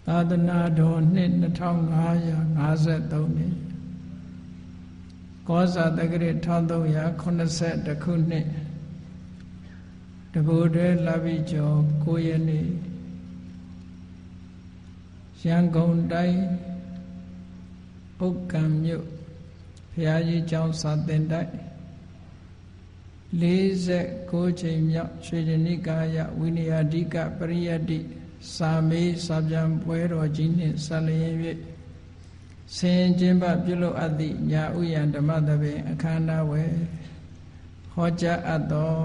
သာသနာတော်နှစ်2553နှစ်ကောဇာတက္ကရာ1381ခုနှစ်တဘူတဲလဘိကျော်9ရက်နေ့ရန်ကုန်တိုင်းပုဂ္ဂံမြို့ဘုရားကြီးကျောင်းစာသင်တိုက်49ချိန်မြောက်ရွှေရဏိကာယဝိနည်းဓိကပရိယတ္တိစာမေးစာပြန်ပွဲတော်ကြီးနှင့်ဆက်လျင်၍ဆင်ကျင်းပပြုလုပ်အပ်သည့်ညာဥယျာဉ်ဓမ္မသဘင်အခမ်းအနားဝယ်ဟောကြားအပ်သော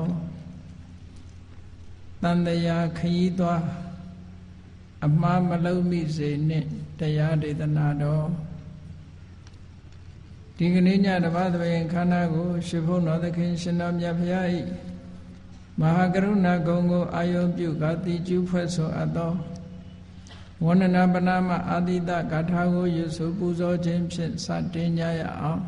တန်တရားခရီးသွားအမှားမလုံးမိစေနှင့်တရားဒေသနာတော်ဒီကနေ့ညဓမ္မသဘင်အခမ်းအနားကိုရှင်ဘုန်းတော်သခင်ရှင်တော်မြတ်ဖရာ၏မဟာကရုဏာဂုဏ်ကိုအာယုံပြုကာတိကျူးဖွဲ့ဆိုအပ်သောဝန္ဒနာပနာမအာတိတဂါထာကိုရွတ်ဆိုပူဇော်ခြင်းဖြင့်စတင်ကြရအောင်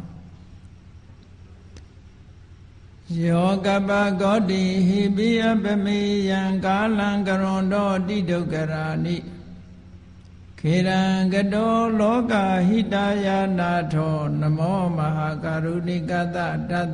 ယောကပဂောတိဟိပိယပမေယံကာလံကရွန်တော်တိဒုက္ခရာနိခေရံကတောလောကဟိတယာနာထောနမောမဟာကရုဏိကတတတ္တ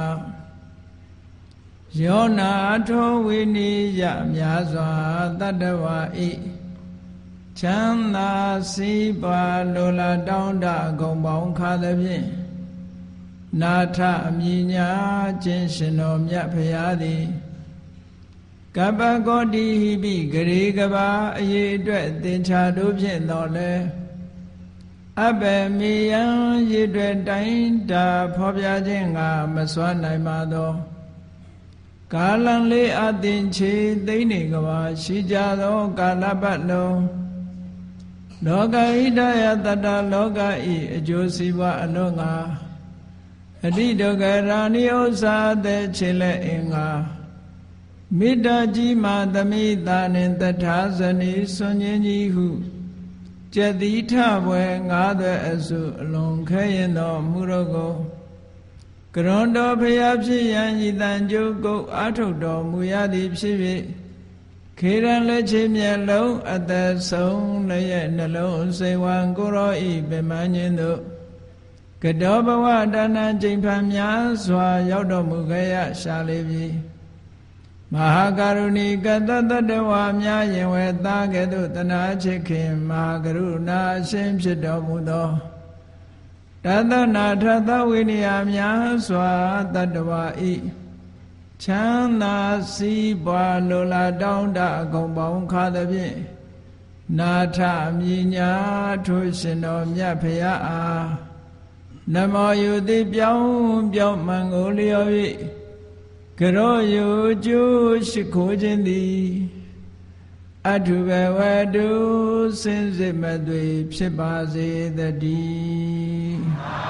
ယောနာထောဝိနိယမြာစွာတတ္တဝါဤချမ်းသာစီးပွားလိုလားတောင်းတဂုံပေါင်းခါသဖြင့်နာထအမြညာခြင်းရှင်တော်မြတ်ဖရာသည်ကပ္ပဂောတိဟိပိဂရေကဘာအရေးအတွက်သင်္ချာတို့ဖြင့်တော်လဲအဘယ်မေယံရည်တွေတိုင်းတာဖော်ပြခြင်းကမစွမ်းနိုင်ပါသောကာလံလေးအသင်ချေသိနေကဘာရှိကြသောကာလပတ်လုံးလောကဣဒယတတလောကဤအကျိုးစီးပွားအလုံးငါအတိဒုက္ခရာနိဥ္စာတဲ့ခြေလက်အင်္ဂါမေတ္တာကြီးမာသမိတာနှင့်တထာဇနီစွန်ခြင်းကြီးဟုကျက်တိထဘွယ်ငါးသွဲအစုအလုံးခဲရင်တော်မူတော်ကိုကရွန်တော်ဖရာဖြစ်ရန်ဤတန်ကြိုးကုတ်အာထုတ်တော်မူရသည်ဖြစ်၍ခေရန်လက်ချေမျက်လုံးအသက်ဆုံးလည်းရဲ့နှလုံးစိတ်ဝံကိုရောဤပင်မခြင်းတို့ကတောဘဝဒါနကျိန်ဖန်များစွာရောက်တော်မူခဲ့ရရှာလေပြီမဟာကရုဏီကတတတဝါများရင်ဝဲသားကဲ့သို့တနာချစ်ခင်မဟာကရုဏာအရှင်ဖြစ်တော်မူသောတသနာထသဝိနည်းများစွာတတ္တဝါဤချမ်းသာစီးပွားလိုလားတောင်းတအကုန်ပေါင်းခါသဖြင့်နာထမြညာထိုရှင်တော်မြတ်ဖရာအားနမောယုတိပြောင်းမှန်ကိုလျော်၍ကရောယုကျိုးရှိခိုးခြင်းသည်အထုဘဝတုစင်စစ်မသွေဖြစ်ပါစေတည်း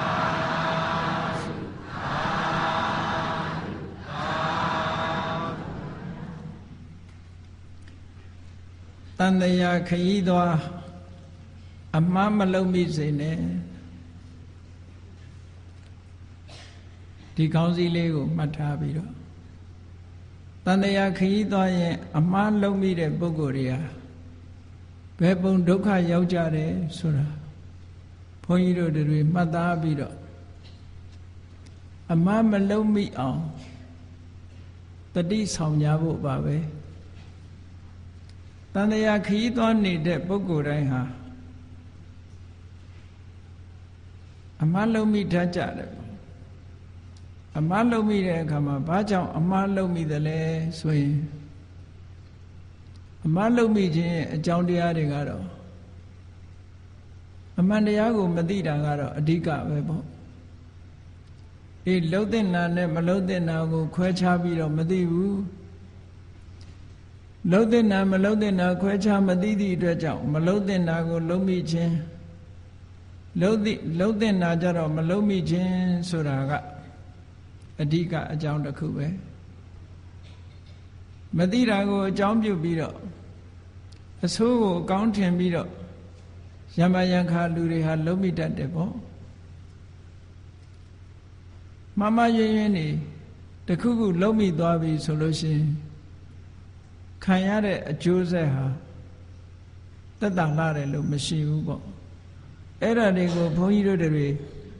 တန်တရားခရီးသွားအမှားမလုံးမိစေနဲ့ဒီကောင်းစည်းလေးကိုမှတ်ထားပြီးတော့တန်တရားခရီးသွားရင်အမှားလုံးမိတဲ့ပုဂ္ဂိုလ်တွေဟာဘယ်ပုံဒုက္ခရောက်ကြတယ်ဆိုတာဘုန်းကြီးတို့တွေမှတ်သားပြီးတော့အမှားမလုံးမိအောင်တတိဆောင်ကြဖို့ပါပဲတန်တရားခရီးသွားနေတဲ့ပုဂ္ဂိုလ်တိုင်းဟာအမှားလုံးမိတတ်ကြတယ်အမှားလုံးမိတဲ့အခါမှာဘာကြောင့်အမှားလုံးမိသလဲဆိုရင်အမှားလုံးမိခြင်းအကြောင်းတရားတွေကတော့အမှန်တရားကိုမသိတာကတော့အဓိကပဲပေါ့အေးလှုပ်တဲ့နာနဲ့မလှုပ်တဲ့နာကိုခွဲခြားပြီးတော့မသိဘူးလှုပ်တဲ့နာမလှုပ်တဲ့နာခွဲခြားမသိသည့်အတွက်ကြောင့်မလှုပ်တဲ့နာကိုလုံးမိခြင်းလှုပ်တဲ့နာကြတော့မလှုပ်မိခြင်းဆိုတာကအဓိကအကြောင်းတစ်ခုပဲမသိတာကိုအကြောင်းပြုပြီးတော့အဆိုးကိုအကောင်းထင်ပြီးတော့ယမယံခါလူတွေဟာလုံးမိတတ်တယ်ပေါ့မမရင်းရင်းနေတခုခုလုံးမိသွားပြီဆိုလို့ရှိရင်ခံရတဲ့အကျိုးဆက်ဟာသက်သာလာတယ်လို့မရှိဘူးပေါ့အဲ့ဒါတွေကိုဘုန်းကြီးတို့တွေ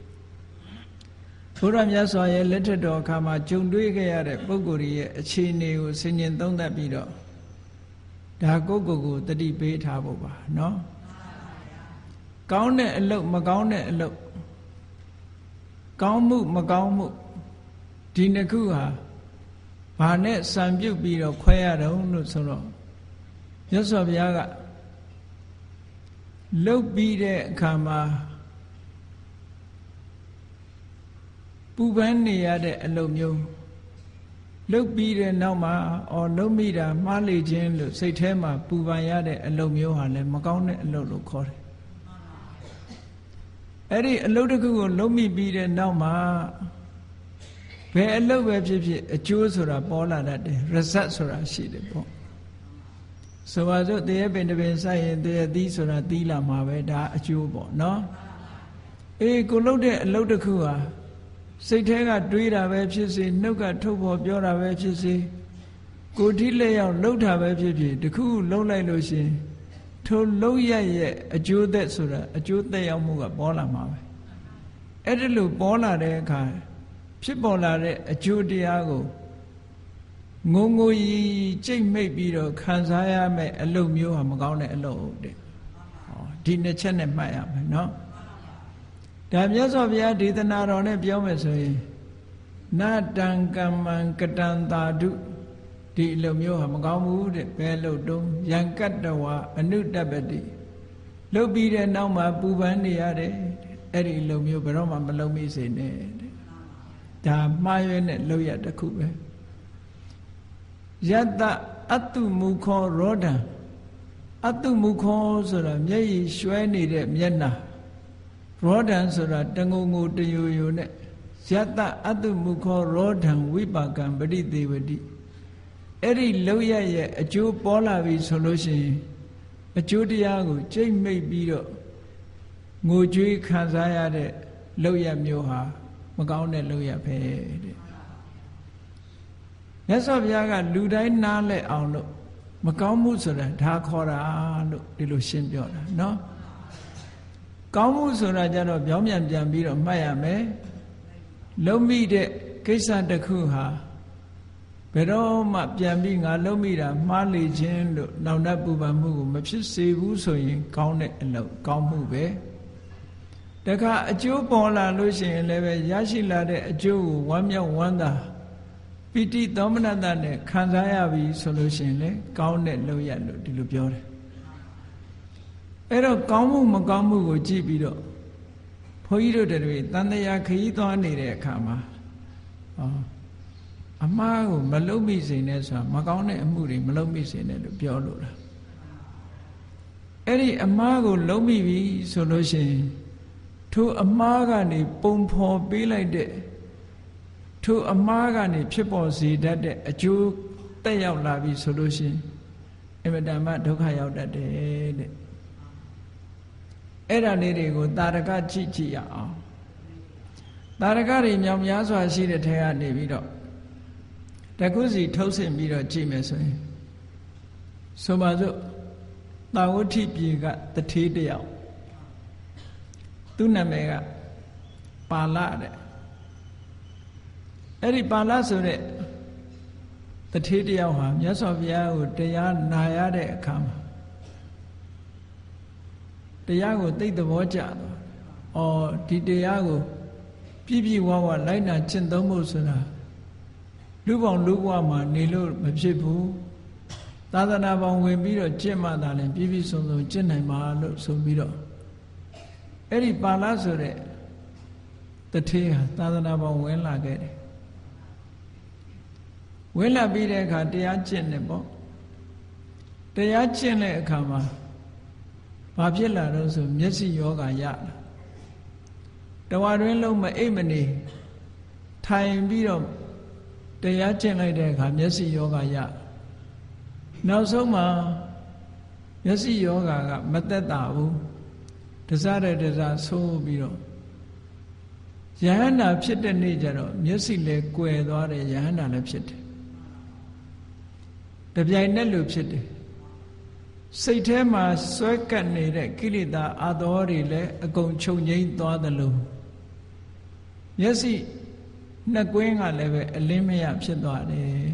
ဘုရားမြတ်စွာရဲ့လက်ထက်တော်အခါမှာကြုံတွေ့ခဲ့ရတဲ့ပုဂ္ဂိုလ်ရဲ့အခြေအနေကိုဆင်ခြင်သုံးသပ်ပြီးတော့ဒါကိုတတိပေးထားဖို့ပါနော်ကောင်းတဲ့အလုပ်မကောင်းတဲ့အလုပ်ကောင်းမှုမကောင်းမှုဒီနှစ်ခုဟာဘာနဲ့စံပြုတ်ပြီးတော့ခွဲရတော့လို့ဆိုတော့မြတ်စွာဘုရားကလှုပ်ပြီးတဲ့အခါမှာပူပန်းနေရတဲ့အလုပ်မျိုးလှုပ်ပြီးတဲ့နောက်မှာလှုပ်မိတာမှားလေခြင်းလို့စိတ်ထဲမှာပူပန်ရတဲ့အလုပ်မျိုးဟာလည်းမကောင်းတဲ့အလုပ်လို့ခေါ်တယ်အဲ့ဒီအလုပ်တစ်ခုကိုလုပ်မိပြီးတဲ့နောက်မှာဘယ်အလုပ်ပဲဖြစ်ဖြစ်အကျိုးဆိုတာပေါ်လာတတ်တယ် result ဆိုတာရှိတယ်ပေါ့ဆိုပါစို့တရေပင်တပင်စိုက်ရင်တရေသီးဆိုတာသီးလာမှာပဲဒါအကျိုးပေါ့နော်ကိုလုပ်တဲ့အလုပ်တစ်ခုဟာစိတ်ထဲကတွေးတာပဲဖြစ်စေနှုတ်ကထုတ်ဖော်ပြောတာပဲဖြစ်စေကိုယ်ထိလက်ရောက်လှုပ်တာပဲဖြစ်ဖြစ်တခုလှုပ်လိုက်လို့ရှင်ထိုလှုပ်ရဲ့အကျိုးသက်ဆိုတာအကျိုးသက်ရောက်မှုကပေါ်လာမှာပဲအဲ့ဒါလို့ပေါ်လာတဲ့အခါဖြစ်ပေါ်လာတဲ့အကျိုးတရားကိုငုံငိုကြီးကြိတ်မိတ်ပြီးတော့ခံစားရမယ်အလုပ်မျိုးဟာမကောင်းတဲ့အလုပ်တဲ့ဒီနှစ်ချက်နဲ့မှတ်ရမယ်နော်ဒါမြတ်စွာဘုရားဒေသနာတော်နဲ့ပြောမယ်ဆိုရင်နတံကမ္မံကတံသာဓုဒီအလုပ်မျိုးဟာမကောင်းဘူးတဲ့ဘယ်လို့တုံးယံကတ္တဝအနုတ္တပတိလှုပ်ပြီးတဲ့နောက်မှာပူပန်းနေရတယ်အဲ့ဒီအလုပ်မျိုးဘယ်တော့မှမလုပ်မိစေနဲ့တဲ့ဒါမှားရွေးနဲ့လုပ်ရတစ်ခုပဲယတ္တအတုမုခောရောဒံအတုမုခောဆိုတာမျက်ရည်ရွှဲနေတဲ့မျက်နှာရောဒံဆိုတာတငုံငုံတယိုယိုနဲ့ယတ္တအတုမုခောရောဒံဝိပါကံပရိသေဝတိအဲ့ဒီလောက်ရရဲ့အကျိုးပေါ်လာပြီဆိုလို့ရှိရင်အကျိုးတရားကိုကြိတ်မိတ်ပြီးတော့ငိုကြွေးခံစားရတဲ့လောက်ရမျိုးဟာမကောင်းတဲ့လောက်ရပဲတဲ့မြတ်စွာဘုရားကလူတိုင်းနားလဲအောင်လို့မကောင်းမှုဆိုတာဒါခေါ်တာလို့ဒီလိုရှင်းပြောတာနော်ကောင်းမှုဆိုတာကြတော့ပြောင်းပြန်ပြီးတော့မှတ်ရမယ်လုံးမိတဲ့ကိစ္စတစ်ခုဟာဘယ်တော့မှပြန်ပြီးငါလုံးမိတာမှားလေခြင်းလို့နောင်တပူပန်မှုကိုမဖြစ်စေဘူးဆိုရင်ကောင်းတဲ့အလုပ်ကောင်းမှုပဲတခါအကျိုးပေါ်လာလို့ရှိရင်လည်းပဲရရှိလာတဲ့အကျိုးကိုဝမ်းမြောက်ဝမ်းသာပိဋိသောမနတနဲ့ခံစားရပြီဆိုလို့ရှိရင်လေကောင်းတဲ့လုပ်ရလို့ဒီလိုပြောတယ်အဲ့တော့ကောင်းမှုမကောင်းမှုကိုကြည့်ပြီးတော့ဘုန်းကြီးတို့တွေတန်တရားခရီးသွားနေတဲ့အခါမှာအမှားကိုမလုပ်မိစေနဲ့ဆိုတာမကောင်းတဲ့အမှုတွေမလုပ်မိစေနဲ့လို့ပြောလို့လားအဲ့ဒီအမှားကိုလုပ်မိပြီဆိုလို့ရှိရင်ထိုအမှားကနေပုံဖော်ပေးလိုက်တဲ့ထိုအမှားကနေဖြစ်ပေါ်စေတတ်တဲ့အကျိုးတက်ရောက်လာပြီဆိုလို့ရှိရင်အင်မတန်မှဒုက္ခရောက်တတ်တယ်တဲ့အဲ့ဒါလေးတွေကိုတာရကကြည့်ရအောင်တာရကတွေမြောင်များစွာရှိတဲ့ထဲကနေပြီးတော့တခုစီထုတ်ဆင့်ပြီးတော့ကြည့်မယ်ဆိုရင်ဆိုပါစို့တာဝဋ္ဌိပြေကတထေးတယောက်သူ့နာမည်ကပါဠတဲ့အဲ့ဒီပါဠဆိုတဲ့တထေးတယောက်ဟာမြတ်စွာဘုရားကိုတရားနာရတဲ့အခါမှာတရားကိုသိသဘောကျသွားဒီတရားကိုပြည့်ပြည့်ဝဝလိုက်နာကျင့်သုံးဖို့ဆိုတာလူပေါင်းလူဘဝမှာနေလို့မဖြစ်ဘူးသာသနာပေါင်းဝင်ပြီးတော့ကျင့်မှသာလည်းပြည့်ပြည့်စုံစုံကျင့်နိုင်မှာလို့ဆိုပြီးတော့အဲ့ဒီပါဠဆိုတဲ့တထေးဟာသာသနာပေါင်းဝင်လာခဲ့တယ်ဝင်လာပြီးတဲ့အခါတရားကျင့်တယ်ပေါ့တရားကျင့်တဲ့အခါမှာဘာဖြစ်လာတော့ဆိုမျက်စိယောဂရလာတဝါတွင်လုံးမအိပ်မနေထိုင်ပြီးတော့တရားကျင့်လိုက်တဲ့အခါမျက်စိယောဂရနောက်ဆုံးမှာမျက်စိယောဂကမသက်သာဘူးတစားတဲ့တစားဆိုးပြီးတော့ယဟန္တာဖြစ်တဲ့နေ့ကျတော့မျက်စိလည်းကွယ်သွားတယ်ယဟန္တာလည်းဖြစ်တယ်တပြိုင်နက်လိုဖြစ်တယ်စိတ်ထဲမှာစွဲကပ်နေတဲ့ကိလေသာအသောတွေလည်းအကုန်ချုပ်ငြိမ်းသွားသလိုမျက်စိနှစ်ကွင်းကလည်းပဲအလင်းမရဖြစ်သွားတယ်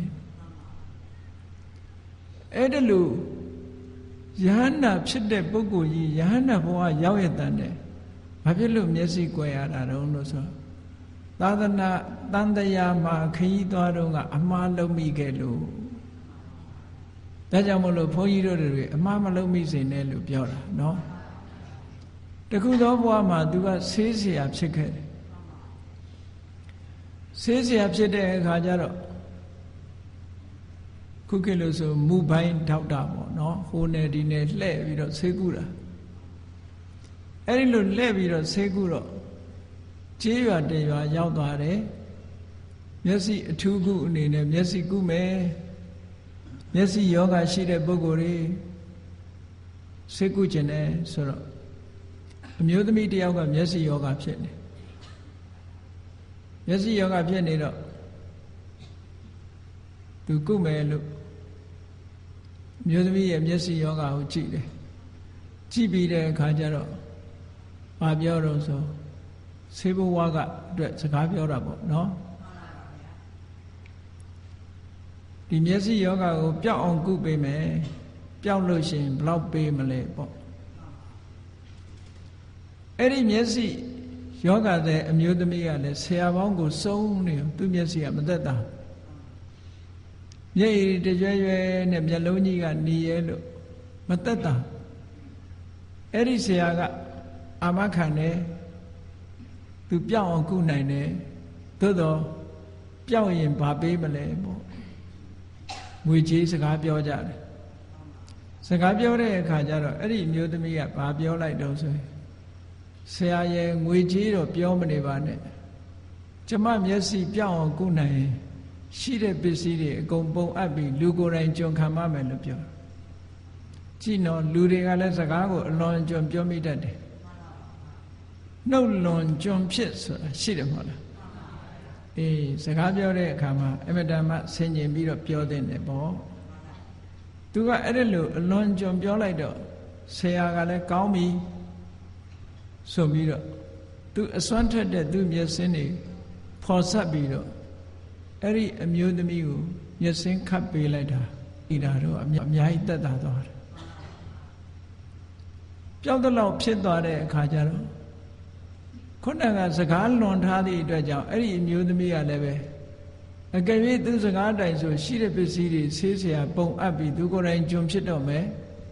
အဲ့ဒါလို့ယဟန္တာဖြစ်တဲ့ပုဂ္ဂိုလ်ကြီးယဟန္တာဘဝရောက်ရတဲ့ဘာဖြစ်လို့မျက်စိကွယ်ရတာတုံးလို့ဆိုသာသနာတန်တရားမှာခရီးသွားတော့ကအမှားလုံးမိခဲ့လို့ဒါကြောင့်မလို့ဘုန်းကြီးတို့တွေအမှားမလုံးမိစေနဲ့လို့ပြောတာနော်တခုသောဘဝမှာသူကဆေးเสียဖြစ်ခဲ့တယ်ဆေးเสียဖြစ်တဲ့အခါကျတော့ခုခေတ်လို့ဆိုမူပိုင်းထောက်တာပေါ့နော်ဟိုနယ်ဒီနယ်လှည့်ပြီးတော့ဆေးကုတာအဲ့ဒီလိုလှည့်ပြီးတော့ဆေးကုတော့ကြေးရွာတရွာရောက်သွားတယ်မျက်စိအထူးကုအနေနဲ့မျက်စိကုမယ်မျက်စိယောဂရှိတဲ့ပုဂ္ဂိုလ်တွေဆေးကုကျင်တယ်ဆိုတော့အမျိုးသမီးတယောက်ကမျက်စိယောဂဖြစ်နေမျက်စိယောဂဖြစ်နေတော့သူကုမယ်လို့မျိုးသမီးရဲ့မျက်စိယောဂကိုကြည့်တယ်ကြည့်ပြီးတဲ့အခါကျတော့ဘာပြောတော့ဆိုဆေးဘဝကအတွက်စကားပြောတာပေါ့နော်ဒီမျက်စိယောဂကိုပျောက်အောင်ကုပေးမယ်ပျောက်လို့ရှိရင်ဘယ်လောက်ပေးမလဲပေါ့အဲ့ဒီမျက်စိယောဂတဲ့အမျိုးသမီးကလည်းဆရာပေါင်းကိုစုံနေသူ့မျက်စိကမသက်သာမျက်ရည်တကြွရွယ်နဲ့မျက်လုံးကြီးကနေရဲလို့မသက်သာအဲ့ဒီဆရာကအာမခံတယ်သူပြောင်းအောင်ကုနိုင်တယ်သို့တော့ပြောင်းရင်ဘာပေးမလဲပေါ့ငွေကြေးစကားပြောကြတယ်စကားပြောတဲ့အခါကျတော့အဲ့ဒီအမျိုးသမီးကဘာပြောလိုက်တော့ဆိုရင်ဆရာရဲ့ငွေကြေးတော့ပြောမနေပါနဲ့ကျမမျက်စိပြောင်းအောင်ကုနိုင်ရင်ရှိတဲ့ပစ္စည်းတွေအကုန်ပုံအပ်ပြီးလူကိုယ်တိုင်ကြုံခံမှမယ်လို့ပြောကြည့်နော်လူတွေကလည်းစကားကိုအလွန်ကြုံပြောမိတတ်တယ်နှုတ်လွန်ကြုံဖြစ်ဆိုတာရှိတယ်မဟုတ်လားအေးစကားပြောတဲ့အခါမှာအမတန်မှဆင်ញင်ပြီးတော့ပြောတဲ့တယ်ပေါ့သူကအဲ့ဒါလို့အလွန်ကြုံပြောလိုက်တော့ဆရာကလည်းကောင်းပြီဆိုပြီးတော့သူအစွမ်းထက်တဲ့သူမျက်စင်းတွေဖော်ဆက်ပြီးတော့အဲ့ဒီအမျိုးသမီးကိုမျက်စင်းခတ်ပေးလိုက်တာဤတာတော့အများကြီးတက်တာသွားတယ်ပျောက်တော့ဖြစ်သွားတဲ့အခါကျတော့ခုနကစကားလွန်ထားသည့်အတွက်ကြောင့်အဲ့ဒီအမျိုးသမီးကလည်းပဲအကယ်၍သူစကားတိုင်ဆိုရှိတဲ့ပစ္စည်းတွေဆေးဆရာပုံအပ်ပြီးသူကိုယ်တိုင်ဂျုံဖြစ်တော့မယ်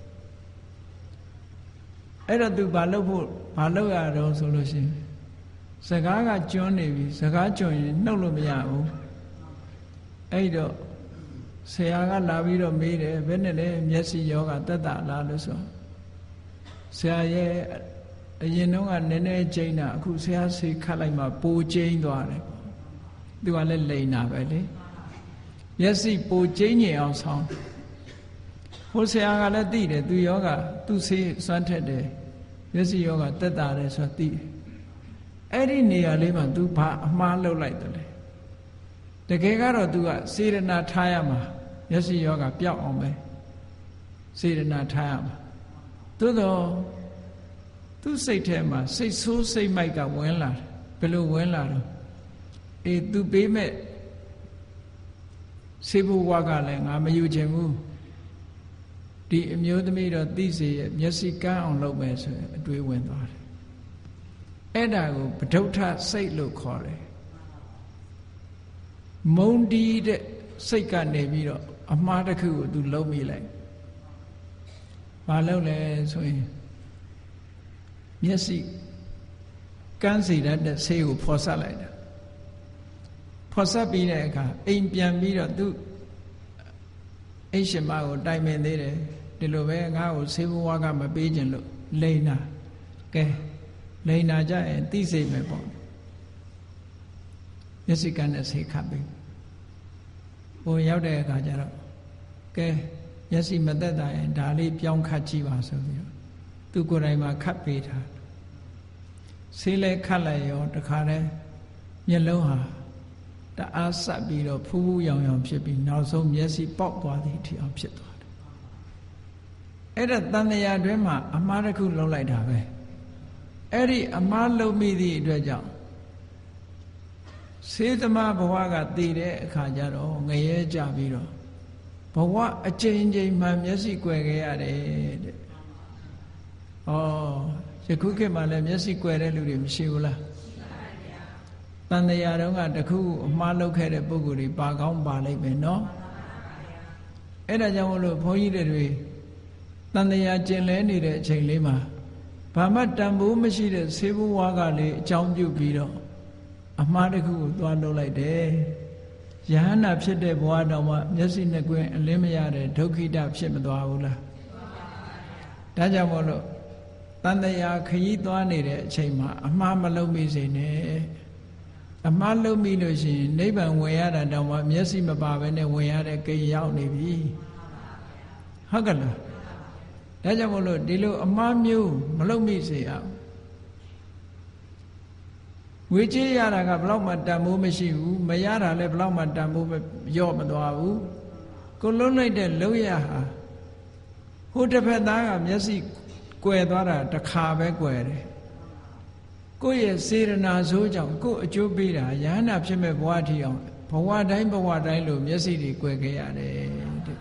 အဲ့တော့သူဘာလုပ်ရတော့ဆိုလို့ရှိရင်စကားကကျွန်းနေပြီစကားကျွန်းရင်နှုတ်လို့မရဘူးအဲ့တော့ဆရာကလာပြီးတော့မေးတယ်ဘယ်နဲ့လဲမျက်စိယောဂတက်တာလားလို့ဆိုဆရာရဲ့အရင်တော့ကနည်းနည်းကျိန်းတာအခုဆရာဆေးခတ်လိုက်မှပိုကျိန်းသွားတယ်သူကလည်းလိန်တာပဲလေမျက်စိပိုကျိန်းညင်အောင်ဆောင်းဟိုဆရာကလည်းသိတယ်သူယောဂသူဆေးစွမ်းထက်တယ်မျက်စိယောဂတက်တာတယ်ဆိုသိတယ်အဲ့ဒီနေရာလေးမှာ तू ဘာအမှားလုပ်လိုက်တယ်လဲတကယ်ကတော့ तू ကစေရနာထားရမှာမျက်စိယောဂပျောက်အောင်ပဲစေရနာထားရမှာသို့တော့သူ့စိတ်ထဲမှာစိတ်ဆိုးစိတ်မိုက်ကဝင်လာတယ်ဘယ်လိုဝင်လာတော့အေး तू ပေးမဲ့ဆေးဘဝကလည်းငါမယူချင်ဘူးဒီအမျိုးသမီးတော့သိစေရဲ့မျက်စိကန်းအောင်လုပ်မယ်ဆိုရင်အတွေးဝင်သွားတယ်အဲ့ဒါကိုပဋုဋ္ဌစိတ်လို့ခေါ်တယ်မုံတီးတဲ့စိတ်ကနေပြီးတော့အမှားတစ်ခုကို तू လုံးမိလိုက်ဘာလုပ်လဲဆိုရင်မျက်စိကန်းစီတဲ့ဆေးကိုဖော်ဆက်လိုက်တာဖော်ဆက်ပြီးတဲ့အခါအိမ်ပြန်ပြီးတော့ तू အိမ်ရှင်မကိုတိုင်ပင်သေးတယ်ဒီလိုပဲငါ့ကိုဆေးဘဝကမပေးခြင်းလို့လိန်တာကဲလိန်တာကြရင်သိစိတ်မယ်ပေါ့မျက်စိကန်းနဲ့ဆေးခတ်ပြီးဟိုရောက်တဲ့အခါကျတော့ကဲမျက်စိမသက်သာရင်ဒါလေးပြောင်းခတ်ကြည့်ပါဆိုပြီးတော့သူကိုယ်တိုင်မှာခတ်ပေးတာဆေးလဲခတ်လိုက်ရောတခါတည်းမျက်လုံးဟာတအားဆက်ပြီးတော့ဖူးဖူးရောင်ရောင်ဖြစ်ပြီးနောက်ဆုံးမျက်စိပေါက်သွားသည့်အထိအောင်ဖြစ်သွားတယ်အဲ့ဒါတန်တရားတွင်မှာအမှားတစ်ခုလုံးလိုက်တာပဲအဲ့ဒီအမှားလုံးမိသည့်အတွက်ကြောင့်စေသမဘဝကတည်တဲ့အခါကျတော့ငရဲကြပြီးတော့ဘဝအကျဉ်းချင်းမှမျက်စိကွယ်ခဲ့ရတယ်တဲ့။ဩယခုခေတ်မှာလည်းမျက်စိကွယ်တဲ့လူတွေမရှိဘူးလား။တန်တရားတုန်းကတခုအမှားလုပ်ခဲ့တဲ့ပုဂ္ဂိုလ်တွေပါကောင်းပါလိမ့်မယ်နော်။အဲ့ဒါကြောင့်မလို့ဘုန်းကြီးတွေတန်တရားကျင်လဲနေတဲ့အချိန်လေးမှာဘာမှတန်ဖိုးမရှိတဲ့ဆေးဘဝကလေးအကြောင်းပြုပြီးတော့အမှားတစ်ခုကိုသွားလုပ်လိုက်တယ်ယဟနာဖြစ်တဲ့ဘဝတော်မှာမျက်စိနှစ်ကွင်းအလင်းမရတဲ့ဒုက္ခိတဖြစ်မသွားဘူးလားဒါကြောင့်မို့လို့တန်တရားခရီးသွားနေတဲ့အချိန်မှာအမှားမလုပ်မိစေနဲ့အမှားလုပ်မိလို့ရှိရင်နိဗ္ဗာန်ဝင်ရတာတောင်မှမျက်စိမပါဘဲနဲ့ဝင်ရတဲ့ကိန်းရောက်နေပြီဟုတ်ကဲ့လားဒါကြောင့်မို့လို့ဒီလိုအမှားမျိုးမလုပ်မိစေအောင်ဝေကြေးရတာကဘလောက်မှတန်ဖိုးမရှိဘူးမရတာလည်းဘလောက်မှတန်ဖိုးရော့မသွားဘူးကိုလုံးလိုက်တဲ့လုံးရဟာဟိုတစ်ဖက်သားကမျက်စိကွယ်သွားတာတစ်ခါပဲကွယ်တယ်ကိုယ့်ရဲ့စေရနာဆိုးကြောင့်ကိုယ့်အကျိုးပေးတာယဟနာဖြစ်မဲ့ဘဝထီအောင်ဘဝတိုင်းလို့မျက်စိတွေကွယ်ခဲ့ရတယ်တဲ့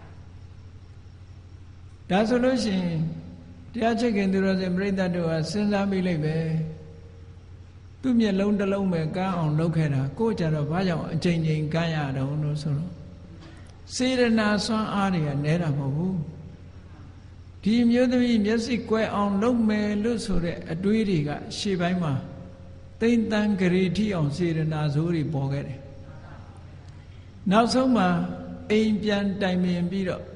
ဒါဆိုလို့ရှိရင်တရားချစ်ခင်သူတော်စင်ပြိဿတ်တို့ဟာစဉ်းစားမိလိုက်ပဲသူ့မျက်လုံးတစ်လုံးပဲကန်းအောင်လုပ်ခဲ့တာကိုကြတော့ဘာကြောင့်အချိန်ချင်းကန်းရတော့လို့ဆိုတော့စေရနာစွမ်းအားတွေကနဲတာမဟုတ်ဘူးဒီမျိုးသမီးမျက်စိကွယ်အောင်လုပ်မယ်လို့ဆိုတဲ့အတွေးတွေကရှေ့ပိုင်းမှာတိမ့်တန်းဂရီထိအောင်စေရနာဆိုးတွေပေါ်ခဲ့တယ်နောက်ဆုံးမှာအိမ်ပြန်တိုင်ပင်ပြီးတော့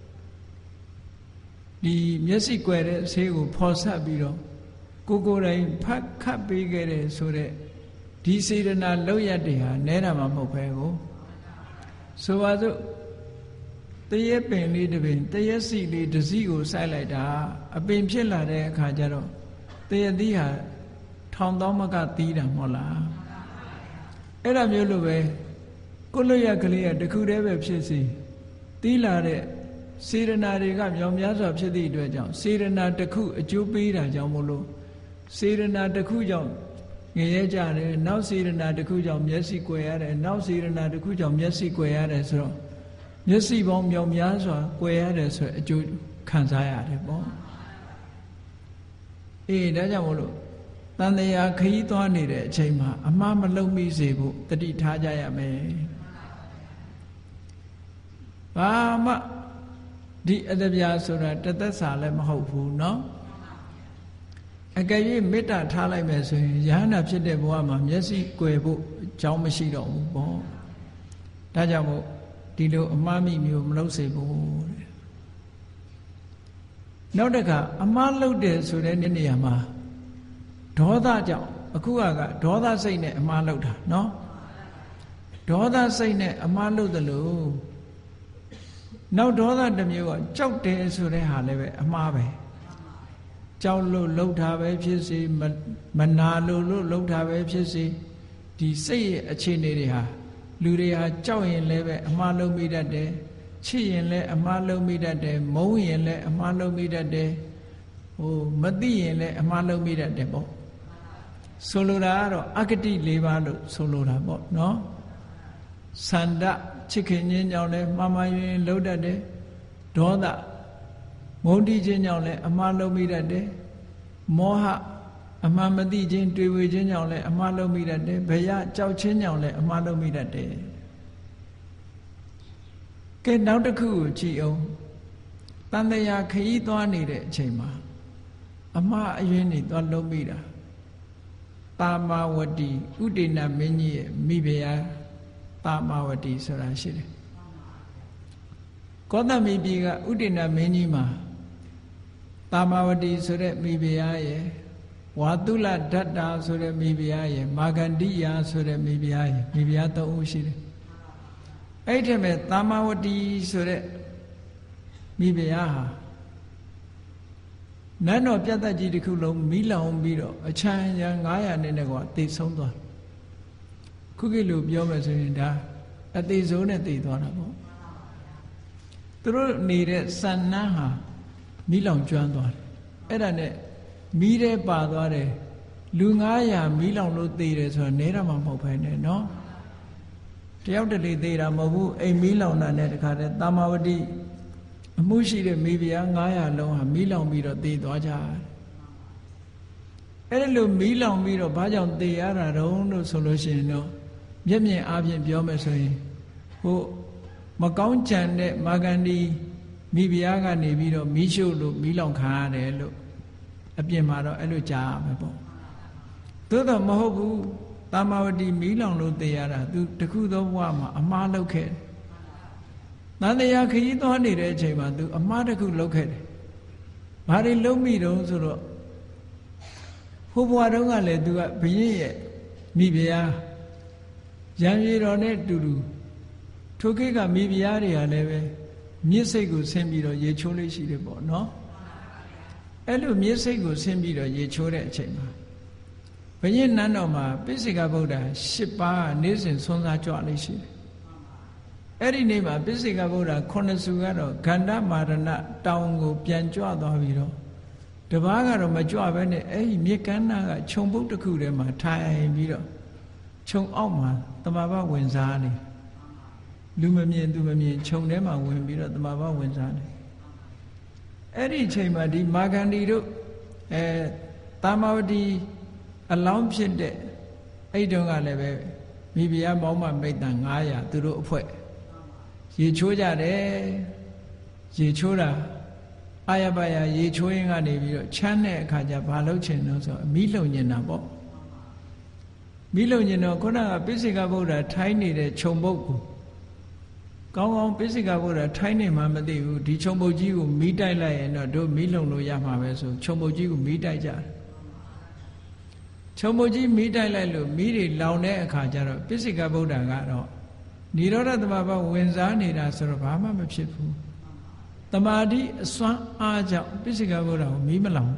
ဒီမျက်စိကွယ်တဲ့ဆေးကိုဖော်ဆက်ပြီးတော့ကိုယ်တိုင်ဖတ်ခတ်ပေးခဲ့တဲ့ဆိုတဲ့ဒီစေတနာလောက်ရတဲ့ဟာနဲတာမှမဟုတ်ပဲကိုဆိုပါစို့တရက်ပင်လေးတစ်ပင်တရက်စီလေးတစ်စီကိုစိုက်လိုက်တာအပင်ဖြစ်လာတဲ့အခါကျတော့တရက်သီးဟာထောင်သောမကသီးတာမဟုတ်လားအဲ့ဒါမျိုးလိုပဲကိုလွတ်ရကလေးကတခုတည်းပဲဖြစ်စီသီးလာတဲ့စေရနာတွေကမြောင်များစွာဖြစ်သည့်အတွက်ကြောင့်စေရနာတစ်ခုအကျိုးပေးတာကြောင့်မို့လို့စေရနာတစ်ခုကြောင့်ငရဲကြတယ်နောက်စေရနာတစ်ခုကြောင့်မျက်စိကွယ်ရတယ်နောက်စေရနာတစ်ခုကြောင့်မျက်စိကွယ်ရတယ်ဆိုတော့မျက်စိပေါင်းမြောင်များစွာကွယ်ရတယ်ဆိုအကျိုးခံစားရတယ်ပေါ့အေးဒါကြောင့်မို့လို့တန်တရားခရီးသွားနေတဲ့အချိန်မှာအမှားမလုပ်မိစေဖို့တတိထားကြရမယ်ဘာမှဒီအတ္တပြာဆိုတာတသက်စာလည်းမဟုတ်ဘူးเนาะအကယ်၍မေတ္တာထားလိုက်မယ်ဆိုရင်ယဟနာဖြစ်တဲ့ဘဝမှာမျက်စိကွယ်ဖို့အကြောင်းမရှိတော့ဘူးပေါ့ဒါကြောင့်မို့ဒီလိုအမှားမိမျိုးမလုပ်စေဖို့တဲ့နောက်တစ်ခါအမှားလုပ်တယ်ဆိုတဲ့နေရာမှာဒေါသကြောင့်အခုကဒေါသစိတ်နဲ့အမှားလုပ်တာเนาะဒေါသစိတ်နဲ့အမှားလုပ်တယ်လို့နောက်ဒေါသတစ်မျိုးကကြောက်တယ်ဆိုတဲ့ဟာလည်းပဲအမှားပဲကြောက်လို့လှုပ်တာပဲဖြစ်စေမနာလို့လှုပ်တာပဲဖြစ်စေဒီစိတ်ရဲ့အခြေအနေတွေဟာလူတွေဟာကြောက်ရင်လည်းပဲအမှားလုပ်မိတတ်တယ်ချစ်ရင်လည်းအမှားလုပ်မိတတ်တယ်မုန်းရင်လည်းအမှားလုပ်မိတတ်တယ်ဟိုမသိရင်လည်းအမှားလုပ်မိတတ်တယ်ပေါ့ဆိုလိုတာကတော့အဂတိ၄ပါးလို့ဆိုလိုတာပေါ့နော်ဆန္ဒချစ်ခင်ခြင်းကြောင့်လည်းမှားမှန်ရင်လှုပ်တတ်တယ်ဒေါသမုန်းတီးခြင်းကြောင့်လည်းအမှားလုပ်မိတတ်တယ်မောဟအမှန်မသိခြင်းတွေ့ဝေခြင်းကြောင့်လည်းအမှားလုပ်မိတတ်တယ်ဘယကြောက်ခြင်းကြောင့်လည်းအမှားလုပ်မိတတ်တယ်ကဲနောက်တစ်ခုကိုကြည့်အောင်တန်တရားခရီးသွားနေတဲ့အချိန်မှာအမှားအယွင်းတွေသွားလုပ်မိတာတာမာဝတိဥဒိဏမင်းကြီးရဲ့မိဖုရားတာမာဝတိဆိုတာရှိတယ်ကောသမီပြည်ကဥဒိဏမင်းကြီးမှာတာမာဝတိဆိုတဲ့မိဖုရားရဲ့ဝါတုလဒတ္တာဆိုတဲ့မိဖုရားရဲ့မာဂန္တိယဆိုတဲ့မိဖုရားရဲ့မိဖုရား၃ဦးရှိတယ်အဲ့ဒီမဲ့တာမာဝတိဆိုတဲ့မိဖုရားဟာနန်းတော်ပြတ်သက်ကြီးတစ်ခုလုံးမီးလောင်ပြီးတော့အချမ်းရံ900နဲ့ကွာတည်ဆုံးသွားခုခေတ်လိုပြောမယ်ဆိုရင်ဒါအသေးဆုံးနဲ့တည်သွားတာပေါ့သူတို့နေတဲ့စံနှန်းဟာမီးလောင်ကျွမ်းသွားတယ်အဲ့ဒါနဲ့မီးထဲပါသွားတယ်လူ900မီးလောင်လို့သေတယ်ဆိုတော့နဲတာမှမဟုတ်ဘဲနဲ့နော်တယောက်တလေသေတာမဟုတ်ဘူးအိမ်မီးလောင်တာနဲ့တခါတည်းတာမာဝတိအမှုရှိတဲ့မိဖုရား900လုံးဟာမီးလောင်ပြီးတော့သေသွားကြတယ်အဲ့ဒါလို့မီးလောင်ပြီးတော့ဘာကြောင့်သေရတာတုံးလို့ဆိုလို့ရှိရင်တော့မျက်မြင်အားဖြင့်ပြောမယ်ဆိုရင်ဟိုမကောင်းကြံတဲ့မာဂန္ဒီမိဖုရားကနေပြီးတော့မီးရှို့လို့မီးလောင်ခံရတယ်လို့အပြင်မှာတော့အဲ့လိုကြားရမှာပေါ့သို့တော့မဟုတ်ဘူးတာမာဝတိမီးလောင်လို့သေရတာသူတခုသောဘဝမှာအမှားလုပ်ခဲ့တယ်။နန္တရားခရီးသွားနေတဲ့အချိန်မှာသူအမှားတစ်ခုလုပ်ခဲ့တယ်။ဘာတွေလုပ်မိတုံးဆိုတော့ဟိုဘဝတုန်းကလည်းသူကဘုရင်ရဲ့မိဖုရားရံရီတော်နဲ့တူတူထိုခေတ်ကမိဖုရားတွေကလည်းပဲမြစ်စိတ်ကိုဆင်းပြီးတော့ရေချိုးလေးရှိတယ်ပေါ့နော်။အဲ့လိုမြစ်စိတ်ကိုဆင်းပြီးတော့ရေချိုးတဲ့အချိန်မှာဘုရင်နန်းတော်မှာပိစိကဗုဒ္ဓ10ပါးနေ့စဉ်ဆွမ်းစားကြွလေးရှိတယ်အဲ့ဒီနေ့မှာပိစိကဗုဒ္ဓ9စုကတော့ဂန္ဓမာရဏတောင်ကိုပြန်ကြွသွားပြီးတော့တပားကတော့မကြွဘဲနဲ့အဲ့ဒီမြေကမ်းနားကခြုံပုတ်တစ်ခုထဲမှာထိုင်ပြီးတော့ခြုံအောက်မှာတမဘဝင်စားနေလူမမြင်သူမမြင်ခြုံထဲမှာဝင်ပြီးတော့တမဘဝင်စားနေအဲ့ဒီအချိန်မှာဒီမာဂန္ဒီတို့တာမာဝတီအလောင်းဖြစ်တဲ့အဲ့တုန်းကလည်းပဲမိဖုရားမောင်းမမိတ်တန်900သူတို့အဖွဲ့ရေချိုးကြတယ်ရေချိုးတာအာရပါယရေချိုးရင်းကနေပြီးတော့ချမ်းတဲ့အခါကျဘာလုပ်ချင်လို့ဆိုမီးလုံညင်တာပေါ့မီးလုံညင်တော့ခုနကပိစိကဗုဒ္ဓထိုင်းနေတဲ့ခြုံပုတ်ကိုကောင်းကောင်းပိစိကဗုဒ္ဓထိုင်းနေမှမသိဘူးဒီခြုံပုတ်ကြီးကိုမီးတိုက်လိုက်ရင်တော့တို့မီးလုံလို့ရမှာပဲဆိုခြုံပုတ်ကြီးကိုမီးတိုက်ကြတယ်ခြုံပုတ်ကြီးမီးတိုက်လိုက်လို့မီးတွေလောင်တဲ့အခါကျတော့ပိစိကဗုဒ္ဓကတော့နိရောဓသမဘဝင်စားနေတာဆိုတော့ဘာမှမဖြစ်ဘူးတမာတိအစွမ်းအားကြောင့်ပိစိကဗုဒ္ဓကိုမီးမလောင်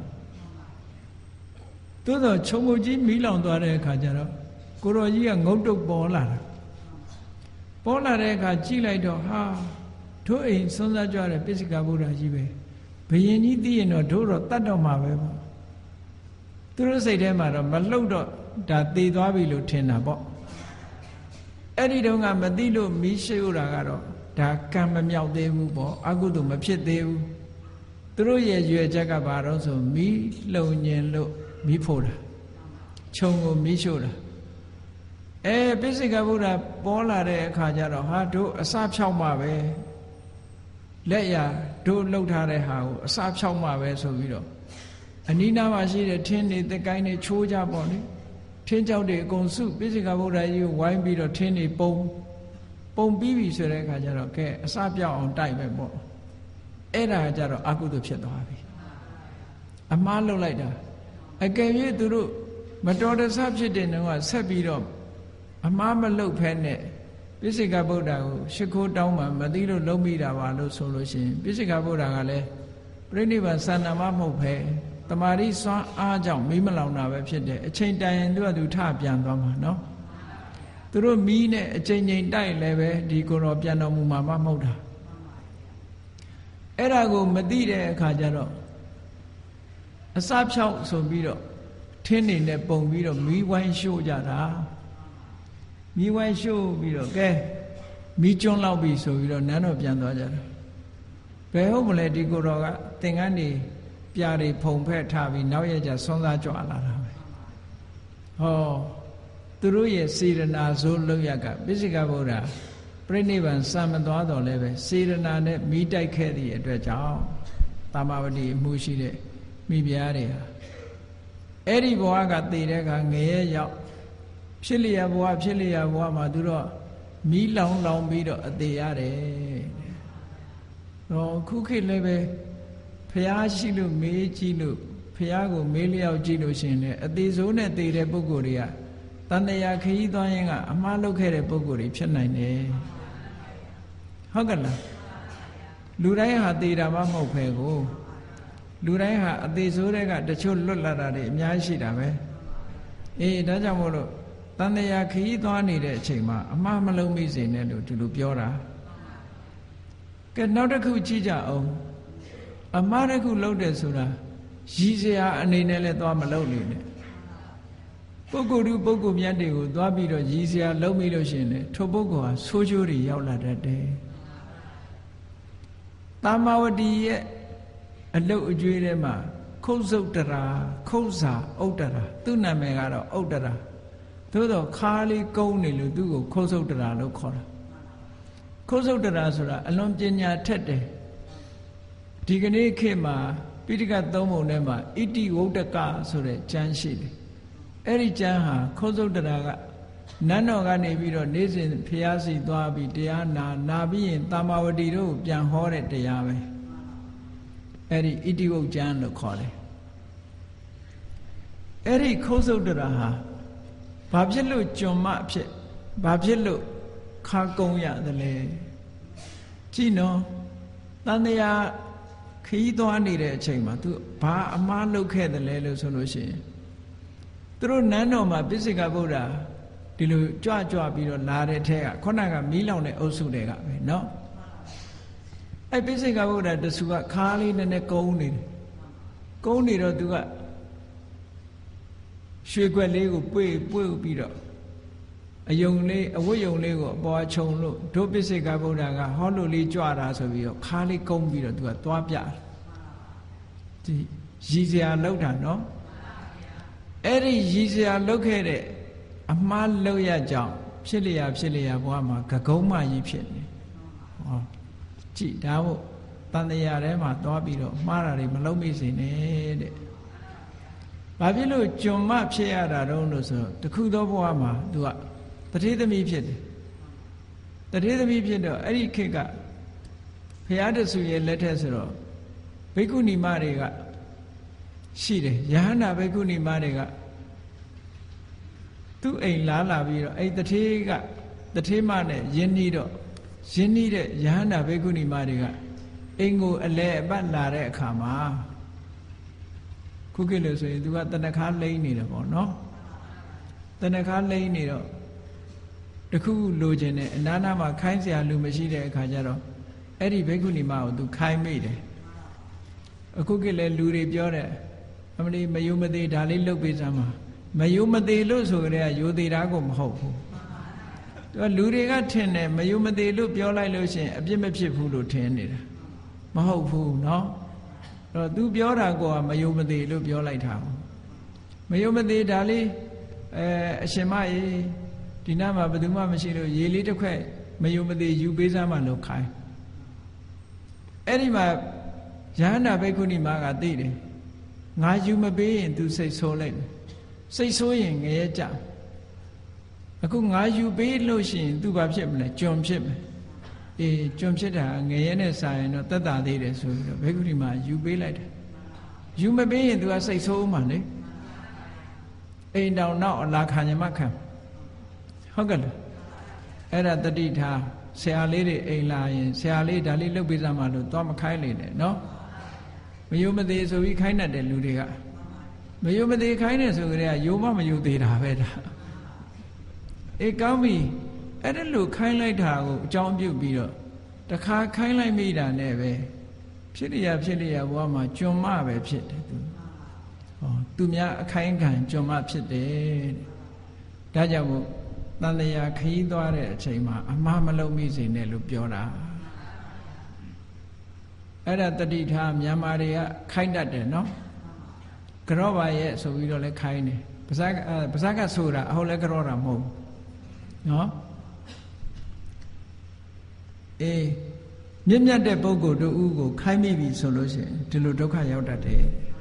သို့သောခြုံပုတ်ကြီးမီးလောင်သွားတဲ့အခါကျတော့ကိုရောကြီးကငုတ်တုတ်ပေါ်လာတာပေါ်လာတဲ့အခါကြည့်လိုက်တော့ဟာတို့အိမ်ဆွမ်းစားကြတဲ့ပိစိကဗုဒ္ဓကြီးပဲဘယင်ကြီးသိရင်တော့တို့တော့တတ်တော့မှာပဲပေါ့သူတို့စိတ်ထဲမှာတော့မလှုပ်တော့ဒါသေသွားပြီလို့ထင်တာပေါ့အဲ့ဒီတုန်းကမသိလို့မီးရှို့တာကတော့ဒါကံမမြောက်သေးဘူးပေါ့အကုသိုလ်မဖြစ်သေးဘူးသူတို့ရဲ့ရွယ်ချက်ကဘာတော့ဆိုမီးလုံညင်လို့မီးဖို့တာခြုံကိုမီးရှို့တာပိစိကဗုဒ္ဓပေါ်လာတဲ့အခါကျတော့ဟာတို့အစဖြောက်မှပဲလက်ရတို့လှုပ်ထားတဲ့ဟာကိုအစဖြောက်မှပဲဆိုပြီးတော့အနိနာမှာရှိတဲ့ထင်းတွေတက်ကိုင်းတွေချိုးကြပေါ့လေထင်းကြောက်တွေအကုန်စုပိစိကဗုဒ္ဓကြီးကိုဝိုင်းပြီးတော့ထင်းတွေပုံပြီးပြီဆိုတဲ့အခါကျတော့ကဲအစပြောက်အောင်တိုက်ပဲပေါ့အဲ့ဒါကြတော့အကုသိုလ်ဖြစ်သွားပြီအမှားလုပ်လိုက်တာအကယ်၍သူတို့မတော်တဆဖြစ်တဲ့နှောကဆက်ပြီးတော့အမှားမလုပ်ဖဲနဲ့ပိစိကဗုဒ္ဓကိုရှ िख ိုးတောင်းမှမသိလို့လုံးမိတာပါလို့ဆိုလို့ရှိရင်ပိစိကဗုဒ္ဓကလည်းပြိဋိဘံသန္တာမမဟုတ်ဖဲတမာရီစွမ်းအားကြောင့်မီးမလောင်တာပဲဖြစ်တယ်အချိန်တိုင်ရင်သူကသူထပြန်သွားမှာနော်သူတို့မီးနဲ့အချိန်ချိန်တိုက်လည်းပဲဒီကိုယ်တော်ပြန်တော်မူမှာမဟုတ်တာအဲ့ဒါကိုမသိတဲ့အခါကျတော့အစဖြောက်ဆိုပြီးတော့ထင်းနေနဲ့ပုံပြီးတော့မီးဝိုင်းရှို့ကြတာမီးဝိုင်းရှို့ပြီးတော့ကဲမီးကျွန်းလောက်ပြီဆိုပြီးတော့နန်းတော်ပြန်သွားကြတယ်ဘယ်ဟုတ်မလဲဒီကိုယ်တော်ကသင်္ကန်းတွေပြားတွေဖုံဖက်ထားပြီးနောက်ရကြဆွမ်းစားကြွလာတာပဲဟောသူတို့ရဲ့စေရနာဇိုးလောက်ရကပိစိကဗုဒ္ဓပြိဋိဘံစံမသွားတော့လည်းပဲစေရနာနဲ့မိတိုက်ခဲ့သည့်အတွက်ကြောင့်တာမာဝတိအမှုရှိတဲ့မိဖုရားတွေဟာအဲ့ဒီဘဝကတည်တဲ့အခါငရဲရောက်ဖြစ်လျက်ဘဝဖြစ်လျက်ဘဝမှာသူတော့မီးလောင်ပြီးတော့အသေးရတယ်တော့ခုခေတ်လည်းပဲဖះရှိလို့မေးကြည့်လို့ဖះကိုမေးလျောက်ကြည့်လို့ရှင်လေအသေးစိုးနဲ့တည်တဲ့ပုဂ္ဂိုလ်တွေကတဏှာခရီးသွားရင်ကအမှားလုပ်ခဲ့တဲ့ပုဂ္ဂိုလ်တွေဖြစ်နိုင်တယ်ဟုတ်ကဲ့လားလူတိုင်းဟာတည်တာမှမဟုတ်ပဲကိုလူတိုင်းဟာအသေးစိုးတွေကတချို့လွတ်လာတာတွေအများကြီးရှိတာပဲအေးဒါကြောင့်မို့လို့တဏှာခရီးသွားနေတဲ့အချိန်မှာအမှားမလုံးမိစေနဲ့လို့ဒီလိုပြောတာကဲနောက်တစ်ခုကြည့်ကြအောင်အမှားတစ်ခုလုပ်တယ်ဆိုတာရည်စရာအနေနဲ့လည်းသွားမလုပ်နေနဲ့ပုဂ္ဂိုလ်သူပုဂ္ဂိုလ်မြတ်တွေကိုသွားပြီးတော့ရည်စရာလုပ်မိလို့ရှိရင်လေထိုပုဂ္ဂိုလ်ဟာဆိုးကျိုးတွေရောက်လာတတ်တယ်တာမဝတီရဲ့အလုတ်အကျွေးထဲမှာခုတ်စုတ်တရာခုတ်စာဥတ္တရာသူ့နာမည်ကတော့ဥတ္တရာသို့တော့ခါလေးကုန်းနေလို့သူ့ကိုခုတ်စုတ်တရာလို့ခေါ်တာခုတ်စုတ်တရာဆိုတာအလွန်ပညာထက်တယ်ဒီကနေ့ခေတ်မှာပိဋကတ်သုံးပုံထဲမှာဣတိဝုဒ္ဒကဆိုတဲ့ကျမ်းရှိတယ်အဲ့ဒီကျမ်းဟာခုတ်စုတ်တရာကနန်းတော်ကနေပြီးတော့နေ့စဉ်ဖျားစီသွားပြီးတရားနာပြီးရင်တာမဝတီတို့ပြန်ဟောတဲ့တရားပဲအဲ့ဒီဣတိဝုဒ္ဒကျမ်းလို့ခေါ်တယ်အဲ့ဒီခုတ်စုတ်တရာဟာဘာဖြစ်လို့ကျွံမဖြစ်ဘာဖြစ်လို့ခါကုံရတယ်လဲကြည့်နော်တန်တရားခီးသွားနေတဲ့အချိန်မှာ तू ဘာအမှားလုပ်ခဲ့တယ်လဲလို့ဆိုလို့ရှိရင်သူတို့နန်းတော်မှာပိစိကဗုဒ္ဓဒီလိုကြွပြီးတော့လာတဲ့ထဲကခုနကမီးလောင်တဲ့အုပ်စုတွေကပဲเนาะအဲ့ပိစိကဗုဒ္ဓတဆူကခါလေးနဲ့ကုန်းနေတယ်ကုန်းနေတော့ तू ကရွှေခွက်လေးကိုပွေပြီးတော့အယုံလေးအဝတ်ယုံလေးကိုအပေါ်ခြုံလို့ဒုပိစိကဗုဒ္ဓကဟောလို့လေးကြွတာဆိုပြီးတော့ခါလေးကုန်းပြီးတော့ तू ကသွားပြဒီရည်စရာလောက်တာเนาะအဲ့ဒီရည်စရာလောက်ခဲ့တဲ့အမှားလောက်ရကြောင်းဖြစ်လျာဘဝမှာဂကုံးမကြီးဖြစ်နေဟောကြည်ဒါမို့တန်တရားထဲမှာသွားပြီးတော့မှားတာတွေမလုံးမိစေနဲ့တဲ့ဘာဖြစ်လို့ကျွံမဖြစ်ရတာတုံးလို့ဆိုတော့တခုသောဘဝမှာ तू ကတထေသမီးဖြစ်တယ်တထေသမီးဖြစ်တော့အဲ့ဒီခေတ်ကဘုရားတဆူရဲ့လက်ထက်ဆိုတော့ဘိက္ခုနီမတွေကရှိတယ်ယဟန္တာဘိက္ခုနီမတွေကသူ့အိမ်လာပြီးတော့အဲ့တထေမနဲ့ယဉ်နီးတဲ့ယဟန္တာဘိက္ခုနီမတွေကအိမ်ကိုအလဲအပတ်လာတဲ့အခါမှာခုခေတ်လို့ဆိုရင် तू ကတဏခါလိမ့်နေတယ်ပေါ့နော်တဏခါလိမ့်နေတော့တခုလိုချင်တယ်အနားနာမှာခိုင်းเสียလူမရှိတဲ့အခါကျတော့အဲ့ဒီဘိက္ခုနီမကို तू ခိုင်းမိတယ်အခုခေတ်လဲလူတွေပြောတယ်အမလီမယုံမသေးဒါလေးလှုပ်ပေးစမ်းပါမယုံမသေးလို့ဆိုကြတဲ့ယိုသေးတာကိုမဟုတ်ဘူးသူကလူတွေကထင်တယ်မယုံမသေးလို့ပြောလိုက်လို့ရှိရင်အပြစ်မဖြစ်ဘူးလို့ထင်နေတာမဟုတ်ဘူးเนาะအဲ့တော့ तू ပြောတာကမယုံမသေးလို့ပြောလိုက်တာမယုံမသေးဒါလေးအရှင်မရေဒီနားမှာဘယ်သူမှမရှိလို့ရေလေးတစ်ခွက်မယုံမသေးယူပေးစမ်းမှလို့ခိုင်းအဲ့ဒီမှာယဟန္တာဘိက္ခုနီမကသိတယ်ငါယူမပေးရင် तू စိတ်ဆိုးလိုက်မယ်စိတ်ဆိုးရင်ငရဲကြအခုငါယူပေးလို့ရှိရင် तू ဘာဖြစ်မလဲကျွံဖြစ်မယ်အေးကျွံဖြစ်တာငရဲနဲ့စာရင်တော့သက်သာသေးတယ်ဆိုပြီးတော့ဘိက္ခုနီမယူပေးလိုက်တယ်ယူမပေးရင် तू ကစိတ်ဆိုးမှလေအိမ်တောင်နောက်အလာခံညမခံဟုတ်ကဲ့လားအဲ့ဒါတတိထားဆရာလေးတွေအိမ်လာရင်ဆရာလေးဒါလေးလှုပ်ပေးစမ်းပါလို့သွားမခိုင်းလေနဲ့နော်မယုံမသေးဆိုပြီးခိုင်းတတ်တယ်လူတွေကမယုံမသေးခိုင်းတယ်ဆိုကြတဲ့ကယုံမယုံသေးတာပဲဒါအေးကောင်းပြီအဲ့ဒါလို့ခိုင်းလိုက်တာကိုအကြောင်းပြုပြီးတော့တခါခိုင်းလိုက်မိတာနဲ့ပဲဖြစ်လျာဘဝမှာကျွံမပဲဖြစ်တယ်သူဟောသူများအခိုင်းခံကျွံမဖြစ်တယ်ဒါကြောင့်မို့တန်တရားခရီးသွားတဲ့အချိန်မှာအမှားမလုပ်မိစေနဲ့လို့ပြောတာအဲ့ဒါတတိထားမြန်မာတွေကခိုင်းတတ်တယ်နော်ကြောပါရဲ့ဆိုပြီးတော့လည်းခိုင်းတယ်ပါဇက်ကဆိုတာအဟုတ်လဲကြောတာမဟုတ်ဘူးနော်အေးမြင့်မြတ်တဲ့ပုဂ္ဂိုလ်တို့ဦးကိုခိုင်းမိပြီဆိုလို့ရှိရင်ဒီလိုဒုက္ခရောက်တတ်တယ်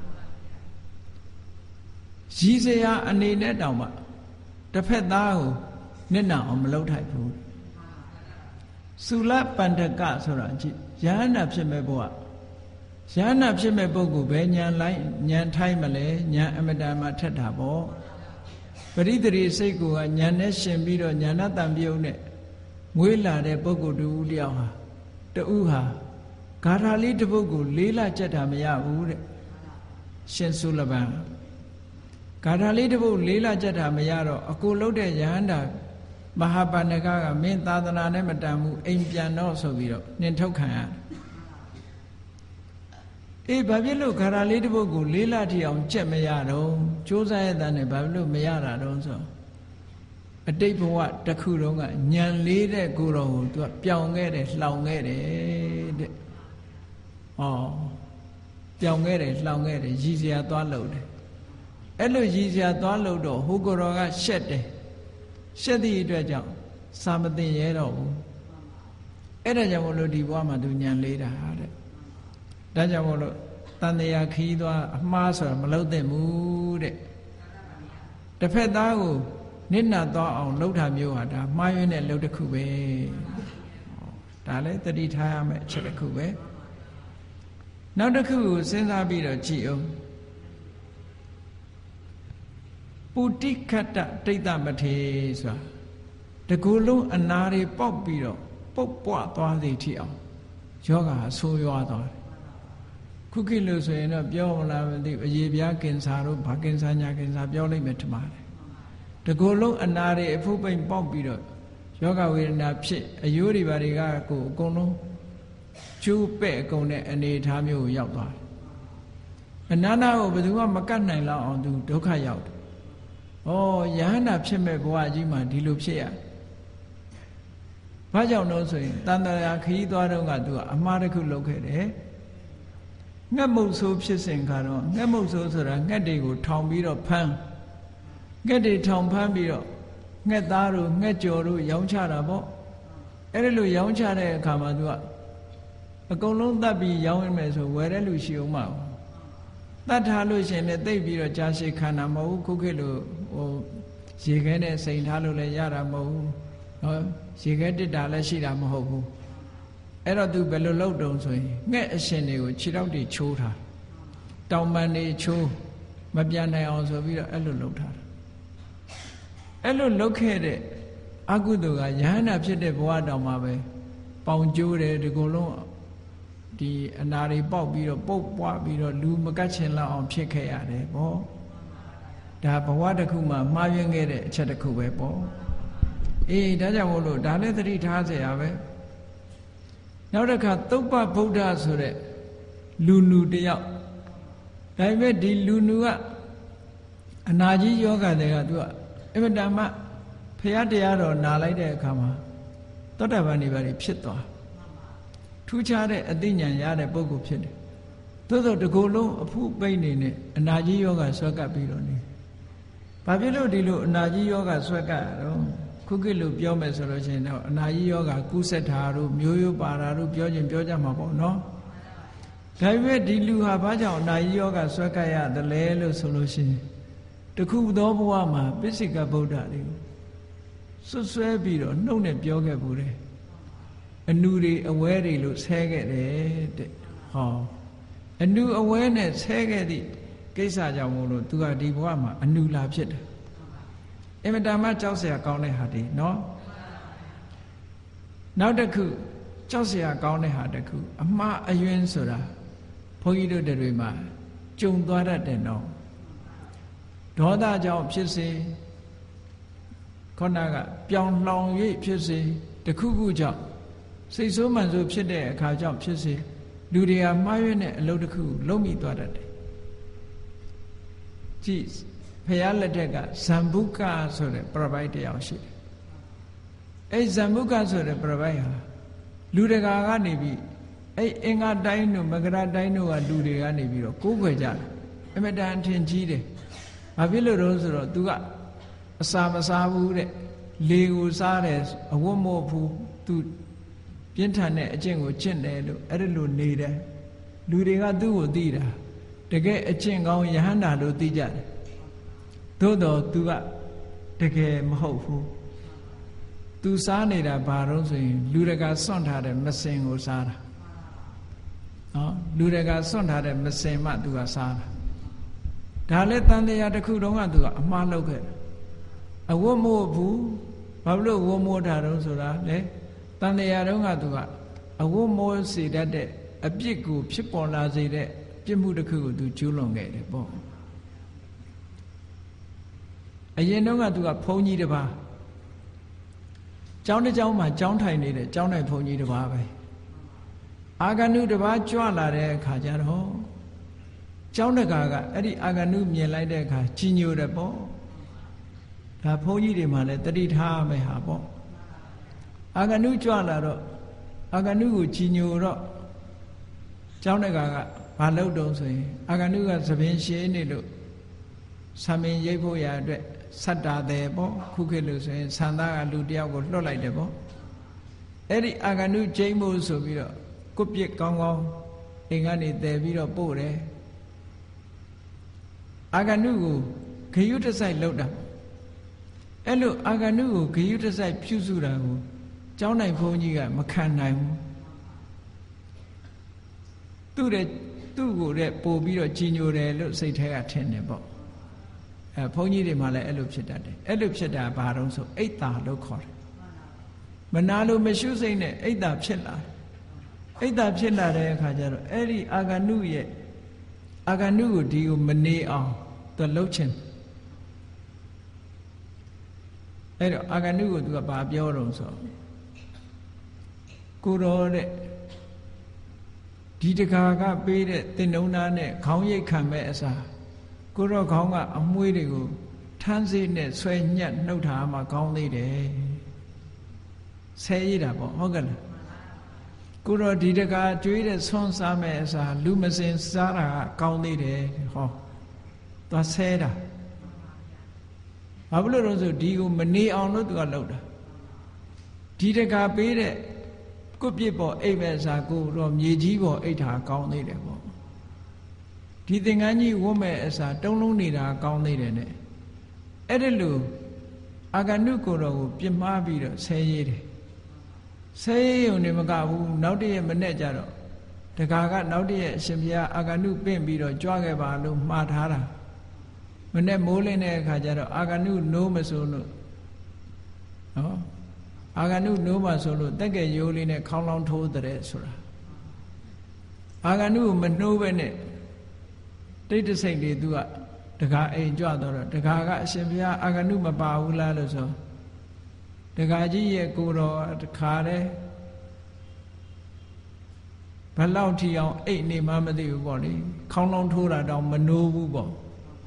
ရည်စရာအနေနဲ့တောင်မှတစ်ဖက်သားကိုနစ်နာအောင်မလုပ်ထိုက်ဘူးသုလပန္ဒကဆိုတာကြည့်ယဟန္တာဖြစ်မဲ့ဘဝယဟန္တာဖြစ်မဲ့ပုဂ္ဂိုလ်ပဲဉာဏ်လိုက်ဉာဏ်ထိုက်မလဲဉာဏ်အမတန်မှထက်တာပေါ့ပရိသေရိစိတ်ကိုကဉာဏ်နဲ့ရှင်ပြီးတော့ဉာဏတံပြုံးနဲ့မွေးလာတဲ့ပုဂ္ဂိုလ်တူတယောက်ဟာတူဟာဂါထာလေးတစ်ပုဒ်ကိုလေးလကြက်တာမရဘူးတဲ့ရှင်သုလပန်ဂါထာလေးတစ်ပုဒ်လေးလကြက်တာမရတော့အကိုလှုပ်တဲ့ယဟန္တာမဟာပန္နကကမင်းသာသနာနဲ့မတန်ဘူးအိမ်ပြန်တော့ဆိုပြီးတော့နှင်ထုတ်ခံရဘာဖြစ်လို့ခါရလေးတစ်ပုဒ်ကို4 လထိအောင်ကြက်မရတော့စူးစမ်းရတဲ့ဘာဖြစ်လို့မရတာတော့ဆိုအတိတ်ဘဝတစ်ခုလုံးကညံလေးတဲ့ကိုယ်တော်ကိုသူကပြောင်းခဲ့တယ်လှောင်ခဲ့တယ်တဲ့ပြောင်းခဲ့တယ်လှောင်ခဲ့တယ်ရည်စရာသွားလို့တယ်အဲ့လိုရည်စရာသွားလို့တော့ဟိုကိုယ်တော်ကရှက်တယ်ရှက်သည့်အတွက်ကြောင့်စာမသိရဲတော့ဘူးအဲ့ဒါကြောင့်မလို့ဒီဘဝမှာသူညံလေးတာတဲ့ဒါကြောင့်မလို့တန်တရားခီးသွားအမှားဆိုတာမလုပ်သင့်ဘူးတဲ့တစ်ဖက်သားကိုနစ်နာသွားအောင်လှုပ်တာမျိုးဟာဒါမှားယွင်းတဲ့လှုပ်တစ်ခုပဲဒါလည်းသတိထားရမယ့်အချက်တစ်ခုပဲနောက်တစ်ခုကိုစဉ်းစားပြီးတော့ကြည့်အောင်ပုတိခတ္တတိတ်တမထေဆိုတာတကူလုံးအနာတွေပေါက်ပြီးတော့ပုတ်ပွားသွားစေထိအောင်ယောဂဆိုးရွားသွားတယ်ခုခေတ်လို့ဆိုရင်တော့ပြောမလားမသိအရေပြားကင်ဆာတို့ဘာကင်ဆာညာကင်ဆာပြောလိုက်မယ်ထင်ပါတယ်တကူလုံးအနာတွေအဖုတ်ပိန်ပေါက်ပြီးတော့ယောဂဝေဒနာဖြစ်အယိုးတွေဘာတွေကကိုအကုန်လုံးကျိုးပဲ့အကုန်နဲ့အနေထားမျိုးကိုရောက်သွားတယ်အနန္တကိုဘယ်သူမှမကတ်နိုင်လောက်အောင်သူဒုက္ခရောက်တယ်ယဟန္တာဖြစ်မဲ့ဘဝကြီးမှာဒီလိုဖြစ်ရဘာကြောင့်လို့ဆိုရင်တန်တရာခရီးသွားတော့ကသူကအမှားတစ်ခုလုပ်ခဲ့တယ်ငှက်မုတ်ဆိုးဖြစ်စဉ်ခါတော့ငှက်မုတ်ဆိုးဆိုတာငှက်တွေကိုထောင်ပြီးတော့ဖမ်းငှက်တွေထောင်ဖမ်းပြီးတော့ငှက်သားတို့ငှက်ကြော်တို့ရောင်းချတာပေါ့အဲ့ဒီလိုရောင်းချတဲ့အခါမှာသူကအကုန်လုံးတတ်ပြီးရောင်းရမယ်ဆိုဝယ်တဲ့လူရှိအောင်မဟုတ်တတ်ထားလို့ရှင်လည်းသိပ်ပြီးတော့ကြာရှည်ခံတာမဟုတ်ခုခေတ်လိုရေခဲနဲ့စိန်ထားလို့လည်းရတာမဟုတ်ဘူးရေခဲတစ်တာလည်းရှိတာမဟုတ်ဘူးအဲ့တော့သူဘယ်လိုလုပ်တုံဆိုရင်ငှက်အရှင်တွေကိုခြေထောက်တွေချိုးထားတောင်ပန်တွေချိုးမပြန်နိုင်အောင်ဆိုပြီးတော့အဲ့လိုလုပ်ထားတာအဲ့လိုလုပ်ခဲ့တဲ့အကုသိုလ်ကယဟန္တာဖြစ်တဲ့ဘဝတောင်မှပဲပေါင်ကျိုးတယ်ဒီကုလုံးဒီအနာတွေပေါက်ပြီးတော့ပုတ်ပွားပြီးတော့လူမကတ်ချင်လောက်အောင်ဖြစ်ခဲ့ရတယ်ပေါ့ဒါဘဝတစ်ခုမှမှားယွင်းခဲ့တဲ့အချက်တစ်ခုပဲပေါ့ဒါကြောင့်မို့လို့ဒါလည်းသတိထားเสียရပဲနောက်တစ်ခါသုပ္ပဗုဒ္ဓဆိုတဲ့လူနူတယောက်ဒါပေမဲ့ဒီလူနူကအနာကြီးယောဂတွေကသူကအင်မတန်မှဖရာတရားတော်နာလိုက်တဲ့အခါမှာသောတာပန်နေပါဖြစ်သွားထူးခြားတဲ့အသိဉာဏ်ရတဲ့ပုဂ္ဂိုလ်ဖြစ်တယ်သို့သောတကူလုံးအဖုပိတ်နေနဲ့အနာကြီးယောဂဆွဲကပ်ပြီးတော့နေဘာဖြစ်လို့ဒီလိုအနာကြီးယောဂဆွဲကပ်ရတော့ခုခေတ်လိုပြောမယ်ဆိုလို့ရှိရင်တော့အနာကြီးယောဂကူးဆက်တာတို့မျိုးရိုးပါတာတို့ပြောချင်းပြောကြမှာပေါ့နော်ဒါပေမဲ့ဒီလူဟာဘာကြောင့်အနာကြီးယောဂဆွဲကပ်ရတယ်လဲလို့ဆိုလို့ရှိရင်တခုသောဘဝမှာပိစိကဗုဒ္ဓတွေကိုဆွဆွဲပြီးတော့နှုတ်နဲ့ပြောခဲ့ဘူးတယ်အနုတွေအဝဲတွေလို့ဆဲခဲ့တယ်တဲ့အနုအဝဲနဲ့ဆဲခဲ့သည့်ကိစ္စကြောင့်မို့လို့သူကဒီဘဝမှာအနုလာဖြစ်တယ်အင်မတန်မှကြောက်เสียကောင်းတဲ့ဟာဒီနော်နောက်တစ်ခုကြောက်เสียကောင်းတဲ့ဟာတစ်ခုအမှားအယွင်းဆိုတာဘုန်းကြီးတို့တွေမှာကြုံသွားတတ်တယ်နော်ဒေါသကြောင့်ဖြစ်စေခေါဏကပြောင်းလှောင်၍ဖြစ်စေတခုခုကြောင့်စိတ်ဆိုးမှန်ဆိုးဖြစ်တဲ့အခါကြောင့်ဖြစ်စေလူတွေကမှားရွံ့တဲ့အလုပ်တစ်ခုလုံးမိသွားတတ်တယ်ကြည့်ဖရာလက်ထက်ကဇံဘုကဆိုတဲ့ပြပိုက်တရားရှိတယ်အဲ့ဇံဘုကဆိုတဲ့ပြပိုက်ဟာလူတကာကနေပြီးအဲ့အင်္ဂါတိုင်းတို့မကရတိုင်းတို့ကလူတွေကနေပြီးတော့ကိုးကွယ်ကြတယ်အမတန်ထင်ကြီးတယ်ဘာဖြစ်လို့တော့ဆိုတော့ तू ကအစာမစားဘူးတဲ့လေကိုစားတယ်အဝတ်မို့ဘူး तू ပြင်းထန်တဲ့အကျင့်ကိုကျင့်တယ်လို့အဲ့ဒါလိုနေတယ်လူတွေကသူ့ကိုသိတာတကယ်အကျင့်ကောင်းယဟန္တာလို့သိကြတယ်သို့တော့ तू ကတကယ်မဟုတ်ဘူး तू စားနေတာဘာလို့ဆိုရင်လူတကာစွန့်ထားတဲ့မစင်ကိုစားတာနော်လူတကာစွန့်ထားတဲ့မစင်မှ तू ကစားတာဒါလည်းတန်တရားတစ်ခုတုန်းက तू ကအမှားလုပ်ခဲ့အဝတ်မို့ဘူးဘာလို့ဝတ်မို့တာတုံးဆိုတာလေတန်တရားတုန်းက तू ကအဝတ်မို့စေတတ်တဲ့အပြစ်ကိုဖြစ်ပေါ်လာစေတဲ့ပြစ်မှုတစ်ခုကို तू ကျူးလွန်ခဲ့တယ်ပေါ့အရင်တုန်းက तू ကဘုန်းကြီးတစ်ပါးကျောင်းတစ်ကျောင်းမှာကျောင်းထိုင်နေတဲ့ကျောင်းထိုင်ဘုန်းကြီးတစ်ပါးပဲအာဂန္တုတစ်ပါးကြွလာတဲ့အခါကျတော့ကျောင်းတကာကအဲ့ဒီအာဂန္တုမြင်လိုက်တဲ့အခါကြီးညိုတယ်ပေါ့ဒါဘုန်းကြီးတွေမှလည်းတတိထားမယ်ဟာပေါ့အာဂန္တုကြွလာတော့အာဂန္တုကိုကြီးညိုတော့ကျောင်းတကာကဘာလုပ်တုံးဆိုရင်အာဂန္တုကသပင်ရှည်နေလို့ဆံပင်ရိပ်ဖို့ရအတွက်စတ္တာတယ်ပေါ့ခုခေတ်လို့ဆိုရင်ဆန္ဒကလူတယောက်ကိုလွှတ်လိုက်တယ်ပေါ့အဲ့ဒီအာဂန္တုကျိမ့်ဖို့ဆိုပြီးတော့ကုပြစ်ကောင်းကောင်းအိမ်ကနေတည်ပြီးတော့ပို့တယ်အာဂန္တုကိုဂယုတစိုက်လောက်တာအဲ့လိုအာဂန္တုကိုဂယုတစိုက်ပြုစုတာကိုကျောင်းနိုင်ဘုန်းကြီးကမခံနိုင်ဘူးသူ့ကိုတဲ့ပို့ပြီးတော့ကြီးညိုတယ်လို့စိတ်ထဲကထင်တယ်ပေါ့ဘုန်းကြီးတွေမှလည်းအဲ့လိုဖြစ်တတ်တယ်အဲ့လိုဖြစ်တာဘာတော့ဆိုအိတ်တာလို့ခေါ်တယ်မနာလို့မရှုစိတ်နဲ့အိတ်တာဖြစ်လာအိတ်တာဖြစ်လာတဲ့အခါကျတော့အဲ့ဒီအာဂန္တုရဲ့အာဂန္တုကိုဒီကိုမနေအောင်သူလှုပ်ချင်အဲ့တော့အာဂန္တုကိုသူကဘာပြောတော့ဆိုကိုတော်တဲ့ဒီတကာကပေးတဲ့တင်နှုံသားနဲ့ခေါင်းရိပ်ခံမဲ့အစားကိုတော့ခေါင်းကအမွှေးတွေကိုထမ်းစေးနဲ့ဆွဲညက်နှုတ်ထားမှကောင်းသေးတယ်ဆဲရတာပေါ့ဟုတ်ကဲ့လားကိုတော့ဒီတကာကျွေးတဲ့ဆွမ်းစားမဲ့အစားလူမစင်စားတာကကောင်းသေးတယ်ဟောသွားဆဲတာဘာလို့လို့ဆိုဒီကိုမနေအောင်လို့သူကလှုပ်တာဒီတကာပေးတဲ့ကုပြစ်ပေါ်အိပ်မဲ့အစားကိုတော့မြေကြီးပေါ်အိပ်တာကောင်းသေးတယ်ပေါ့ဒီသင်္ကန်းကြီးဝတ်မဲ့အစားတုံးလုံးနေတာကောင်းသေးတယ်နဲ့အဲ့ဒါလို့အာဂန္တုကိုတော်ကိုပြစ်မှားပြီးတော့ဆဲရေးတယ်ဆဲရေးုံနေမကဘူးနောက်တည့်ရက်မနေ့ကျတော့တကာကနောက်တည့်ရက်အရှင်ဘုရားအာဂန္တုပင့်ပြီးတော့ကြွခဲ့ပါလို့မှားထားတာမနေ့မိုးလင်းတဲ့အခါကျတော့အာဂန္တုနိုးမဆိုလို့နော်အာဂန္တုနိုးမှဆိုလို့တက်ကဲရိုးလေးနဲ့ခေါင်းလောင်းထိုးတဲ့ဆိုတာအာဂန္တုကိုမနှိုးပဲနဲ့တိတ်တဆိတ်တွေသူကတကာအိမ်ကြွတော့တကာကအရှင်ဘုရားအာဂန္တုမပါဘူးလားလို့ဆိုတကာကြီးရဲ့ကိုတော်တခါတည်းဘလောက်ထီအောင်အိတ်နေမှမသိဘူးပေါ့လေခေါင်းလောင်းထိုးတာတောင်မနိုးဘူးပေါ့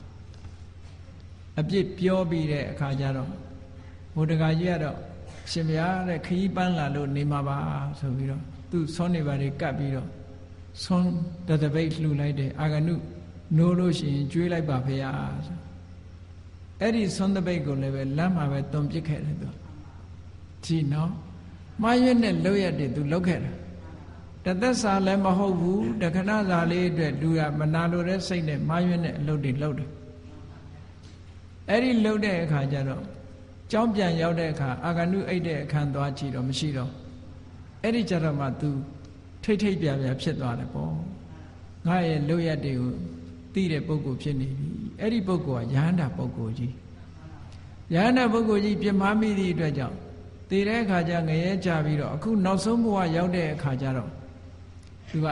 အပြစ်ပြောပြီးတဲ့အခါကျတော့ဘုဒ္ဓဂါကြီးကတော့ရှင်ဘုရားတဲ့ခကြီးပန်းလာလို့နေမှာပါဆိုပြီးတော့သူဆွမ်းနေပါလေကပ်ပြီးတော့ဆွမ်းတပိတ်လှူလိုက်တယ်အာဂန္တုနိုးလို့ရှိရင်ကျွေးလိုက်ပါဖေရဆိုအဲ့ဒီဆွမ်းတပိတ်ကိုလည်းပဲလမ်းမှာပဲတွန်ပစ်ခဲ့တယ်သူကြည့်နော်မှားရွက်နဲ့လောက်ရတယ်သူလောက်ခဲ့တာတသက်စာလည်းမဟုတ်ဘူးတခဏစာလေးအတွက်လူကမနာလိုတဲ့စိတ်နဲ့မှားရွက်နဲ့အလုပ်တွေလုပ်တယ်အဲ့ဒီလုပ်တဲ့အခါကျတော့ကျောင်းပြန်ရောက်တဲ့အခါအာဂန္တုအိတ်တဲ့အခန်းသွားကြည့်တော့မရှိတော့အဲ့ဒီကြတော့မှ तू ထိတ်ထိတ်ပြပြဖြစ်သွားတယ်ပေါ့ငါရဲ့လုပ်ရက်တွေကိုသိတဲ့ပုဂ္ဂိုလ်ဖြစ်နေပြီအဲ့ဒီပုဂ္ဂိုလ်ကယဟန္တာပုဂ္ဂိုလ်ကြီးယဟန္တာပုဂ္ဂိုလ်ကြီးပြမမိသည့်အတွက်ကြောင့်တည်တဲ့အခါကျငရဲကြပြီးတော့အခုနောက်ဆုံးဘဝရောက်တဲ့အခါကျတော့ သူက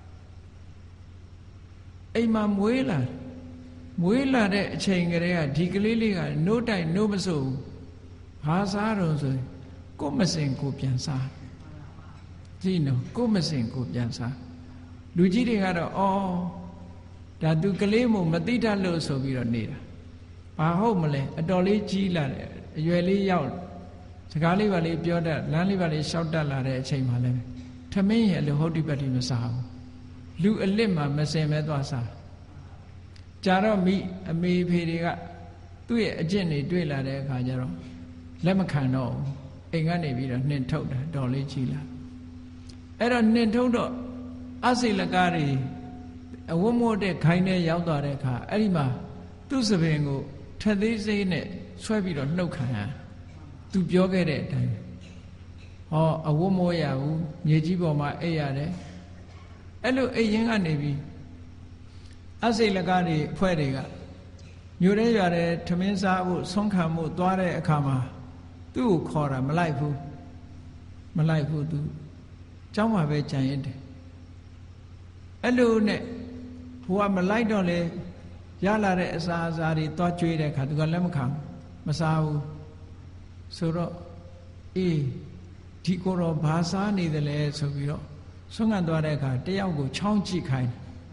အိမ်မှာမွေးလာတဲ့အချိန်ကလေးကဒီကလေးလေးကနိုးတိုက်နိုးမစို့ဘာစားတော့ဆိုရင်ကိုမစင်ကိုပြန်စားကြည့်နော်ကိုမစင်ကိုပြန်စားလူကြီးတွေကတော့အော်ဒါသူကလေးမို့မသိတတ်လို့ဆိုပြီးတော့နေတာဘာဟုတ်မလဲအတော်လေးကြီးလာတယ်အရွယ်လေးရောက်စကားလေးပါလေးပြောတတ်လမ်းလေးပါလေးရှောက်တတ်လာတဲ့အချိန်မှလည်းထမင်းရဲ့လို့ဟုတ်တိပတ်တိမစားဘူးလူအလစ်မှာမစင်မဲသွားစားကြာတော့မိအမေဖေတွေကသူ့ရဲ့အကျင့်တွေတွေ့လာတဲ့အခါကျတော့လက်မခံတော့ဘူးအိမ်ကနေပြီးတော့နှင်ထုတ်တာတော်လေးကြီးလာအဲ့တော့နှင်ထုတ်တော့အစိလကားတွေအဝတ်မို့တဲ့ခိုင်းနဲ့ရောက်သွားတဲ့အခါအဲ့ဒီမှာသူ့စပင်ကိုထက်သေးစိမ့်နဲ့ဆွဲပြီးတော့နှုတ်ခံရသူပြောခဲ့တဲ့အတိုင်းဟောအဝတ်မို့ရဘူးမြေကြီးပေါ်မှာအိပ်ရတယ်အဲ့လိုအိပ်ရင်းကနေပြီးအစိလကားတွေအဖွဲ့တွေကမြို့ထဲရွာထဲထမင်းစားဖို့ဆုံးခံဖို့သွားတဲ့အခါမှာသူ့ကိုခေါ်တာမလိုက်ဘူးသူကျောင်းမှာပဲကြံရစ်တယ်အဲ့လိုနဲ့ဘုရားမလိုက်တော့လေရလာတဲ့အစာအစာတွေသွားကျွေးတဲ့အခါသူကလက်မခံမစားဘူးဆိုတော့အေးဒီကိုယ်တော်ဘာစားနေသလဲဆိုပြီးတော့ဆုံးခံသွားတဲ့အခါတယောက်ကိုချောင်းကြည့်ခိုင်း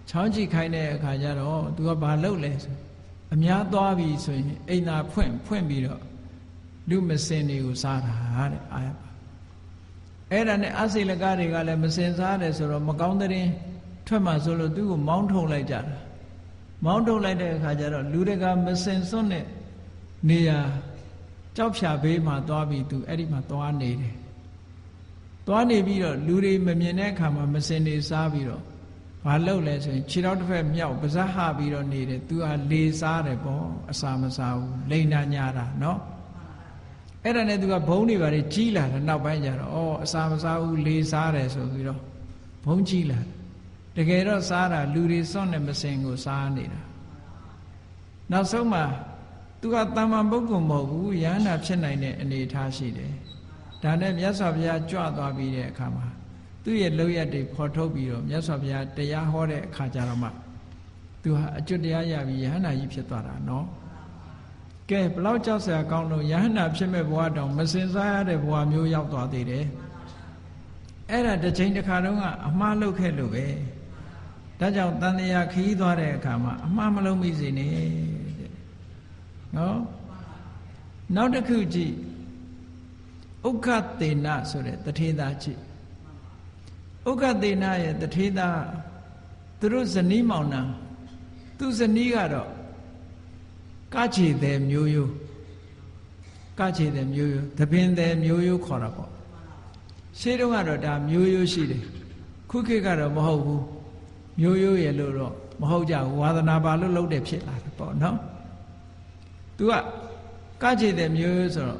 ချောင်းကြည့်ခိုင်းတဲ့အခါကျတော့သူကဘာလုပ်လဲဆိုအများသွားပြီဆိုရင်အိမ်သာဖွင့်ပြီးတော့လူမစင်တွေကိုစားတာတဲ့အားအဲ့ဒါနဲ့အစိလကတွေကလည်းမစင်စားတယ်ဆိုတော့မကောင်းတဲ့ရင်ထွက်မှဆိုလို့သူ့ကိုမောင်းထုတ်လိုက်ကြတာမောင်းထုတ်လိုက်တဲ့အခါကျတော့လူတွေကမစင်စွန့်တဲ့နေရာကြောက်ဖြာဘေးမှာသွားပြီးသူအဲ့ဒီမှာသွားနေတယ်သွားနေပြီးတော့လူတွေမမြင်တဲ့အခါမှာမစင်နေစားပြီးတော့ဘာလုပ်လဲဆိုရင်ခြေထောက်တစ်ဖက်မြောက်ပါးစပ်ဟပြီးတော့နေတယ်သူကလေစားတယ်ပေါ့အစာမစားဘူးလိန်နာညာတာနော်အဲ့ဒါနဲ့သူကဘုံတွေပါလေကြီးလာတယ်နောက်ပိုင်းကျတော့အစာမစားဘူးလေစားတယ်ဆိုပြီးတော့ဘုံကြီးလာတကယ်တော့စားတာလူတွေစွန့်တဲ့မစင်ကိုစားနေတာနောက်ဆုံးမှာသူကတမ္မာပုဂ္ဂိုလ်မဟုတ်ဘူးယန္တာဖြစ်နိုင်တဲ့အနေအထားရှိတယ်ဒါနဲ့မြတ်စွာဘုရားကြွသွားပြီးတဲ့အခါမှာသူ့ရဲ့လောက်ရတွေဖော်ထုတ်ပြီးတော့မြတ်စွာဘုရားတရားဟောတဲ့အခါကျတော့မှသူဟာအကျွတ်တရားရပြီးယဟန္တာကြီးဖြစ်သွားတာနော်ကဲဘလောက်ကြောက်စရာကောင်းလို့ယဟန္တာဖြစ်မဲ့ဘဝတောင်မစင်စားရတဲ့ဘဝမျိုးရောက်သွားသေးတယ်အဲ့ဒါတစ်ချိန်တစ်ခါတုန်းကအမှားလုပ်ခဲ့လို့ပဲဒါကြောင့်တန်တရားခီးသွားတဲ့အခါမှာအမှားမလုပ်မိစေနဲ့တဲ့နော်နောက်တစ်ခုကြည့်ဥက္ခသေနဆိုတဲ့တထေသာကြည့်ဥက္ခသေနရဲ့တထေသာသူတို့ဇနီးမောင်နှံသူဇနီးကတော့ကချေတဲ့မျိုးရိုးကချေတဲ့မျိုးရိုးသပင်တဲ့မျိုးရိုးခေါ်တာပေါ့ရှေးတုန်းကတော့ဒါမျိုးရိုးရှိတယ်ခုခေတ်ကတော့မဟုတ်ဘူးမျိုးရိုးရဲ့လို့တော့မဟုတ်ကြဘူးဝါသနာပါလို့လုပ်တယ်ဖြစ်လာတယ်ပေါ့နော်သူကချေတဲ့မျိုးရိုးဆိုတော့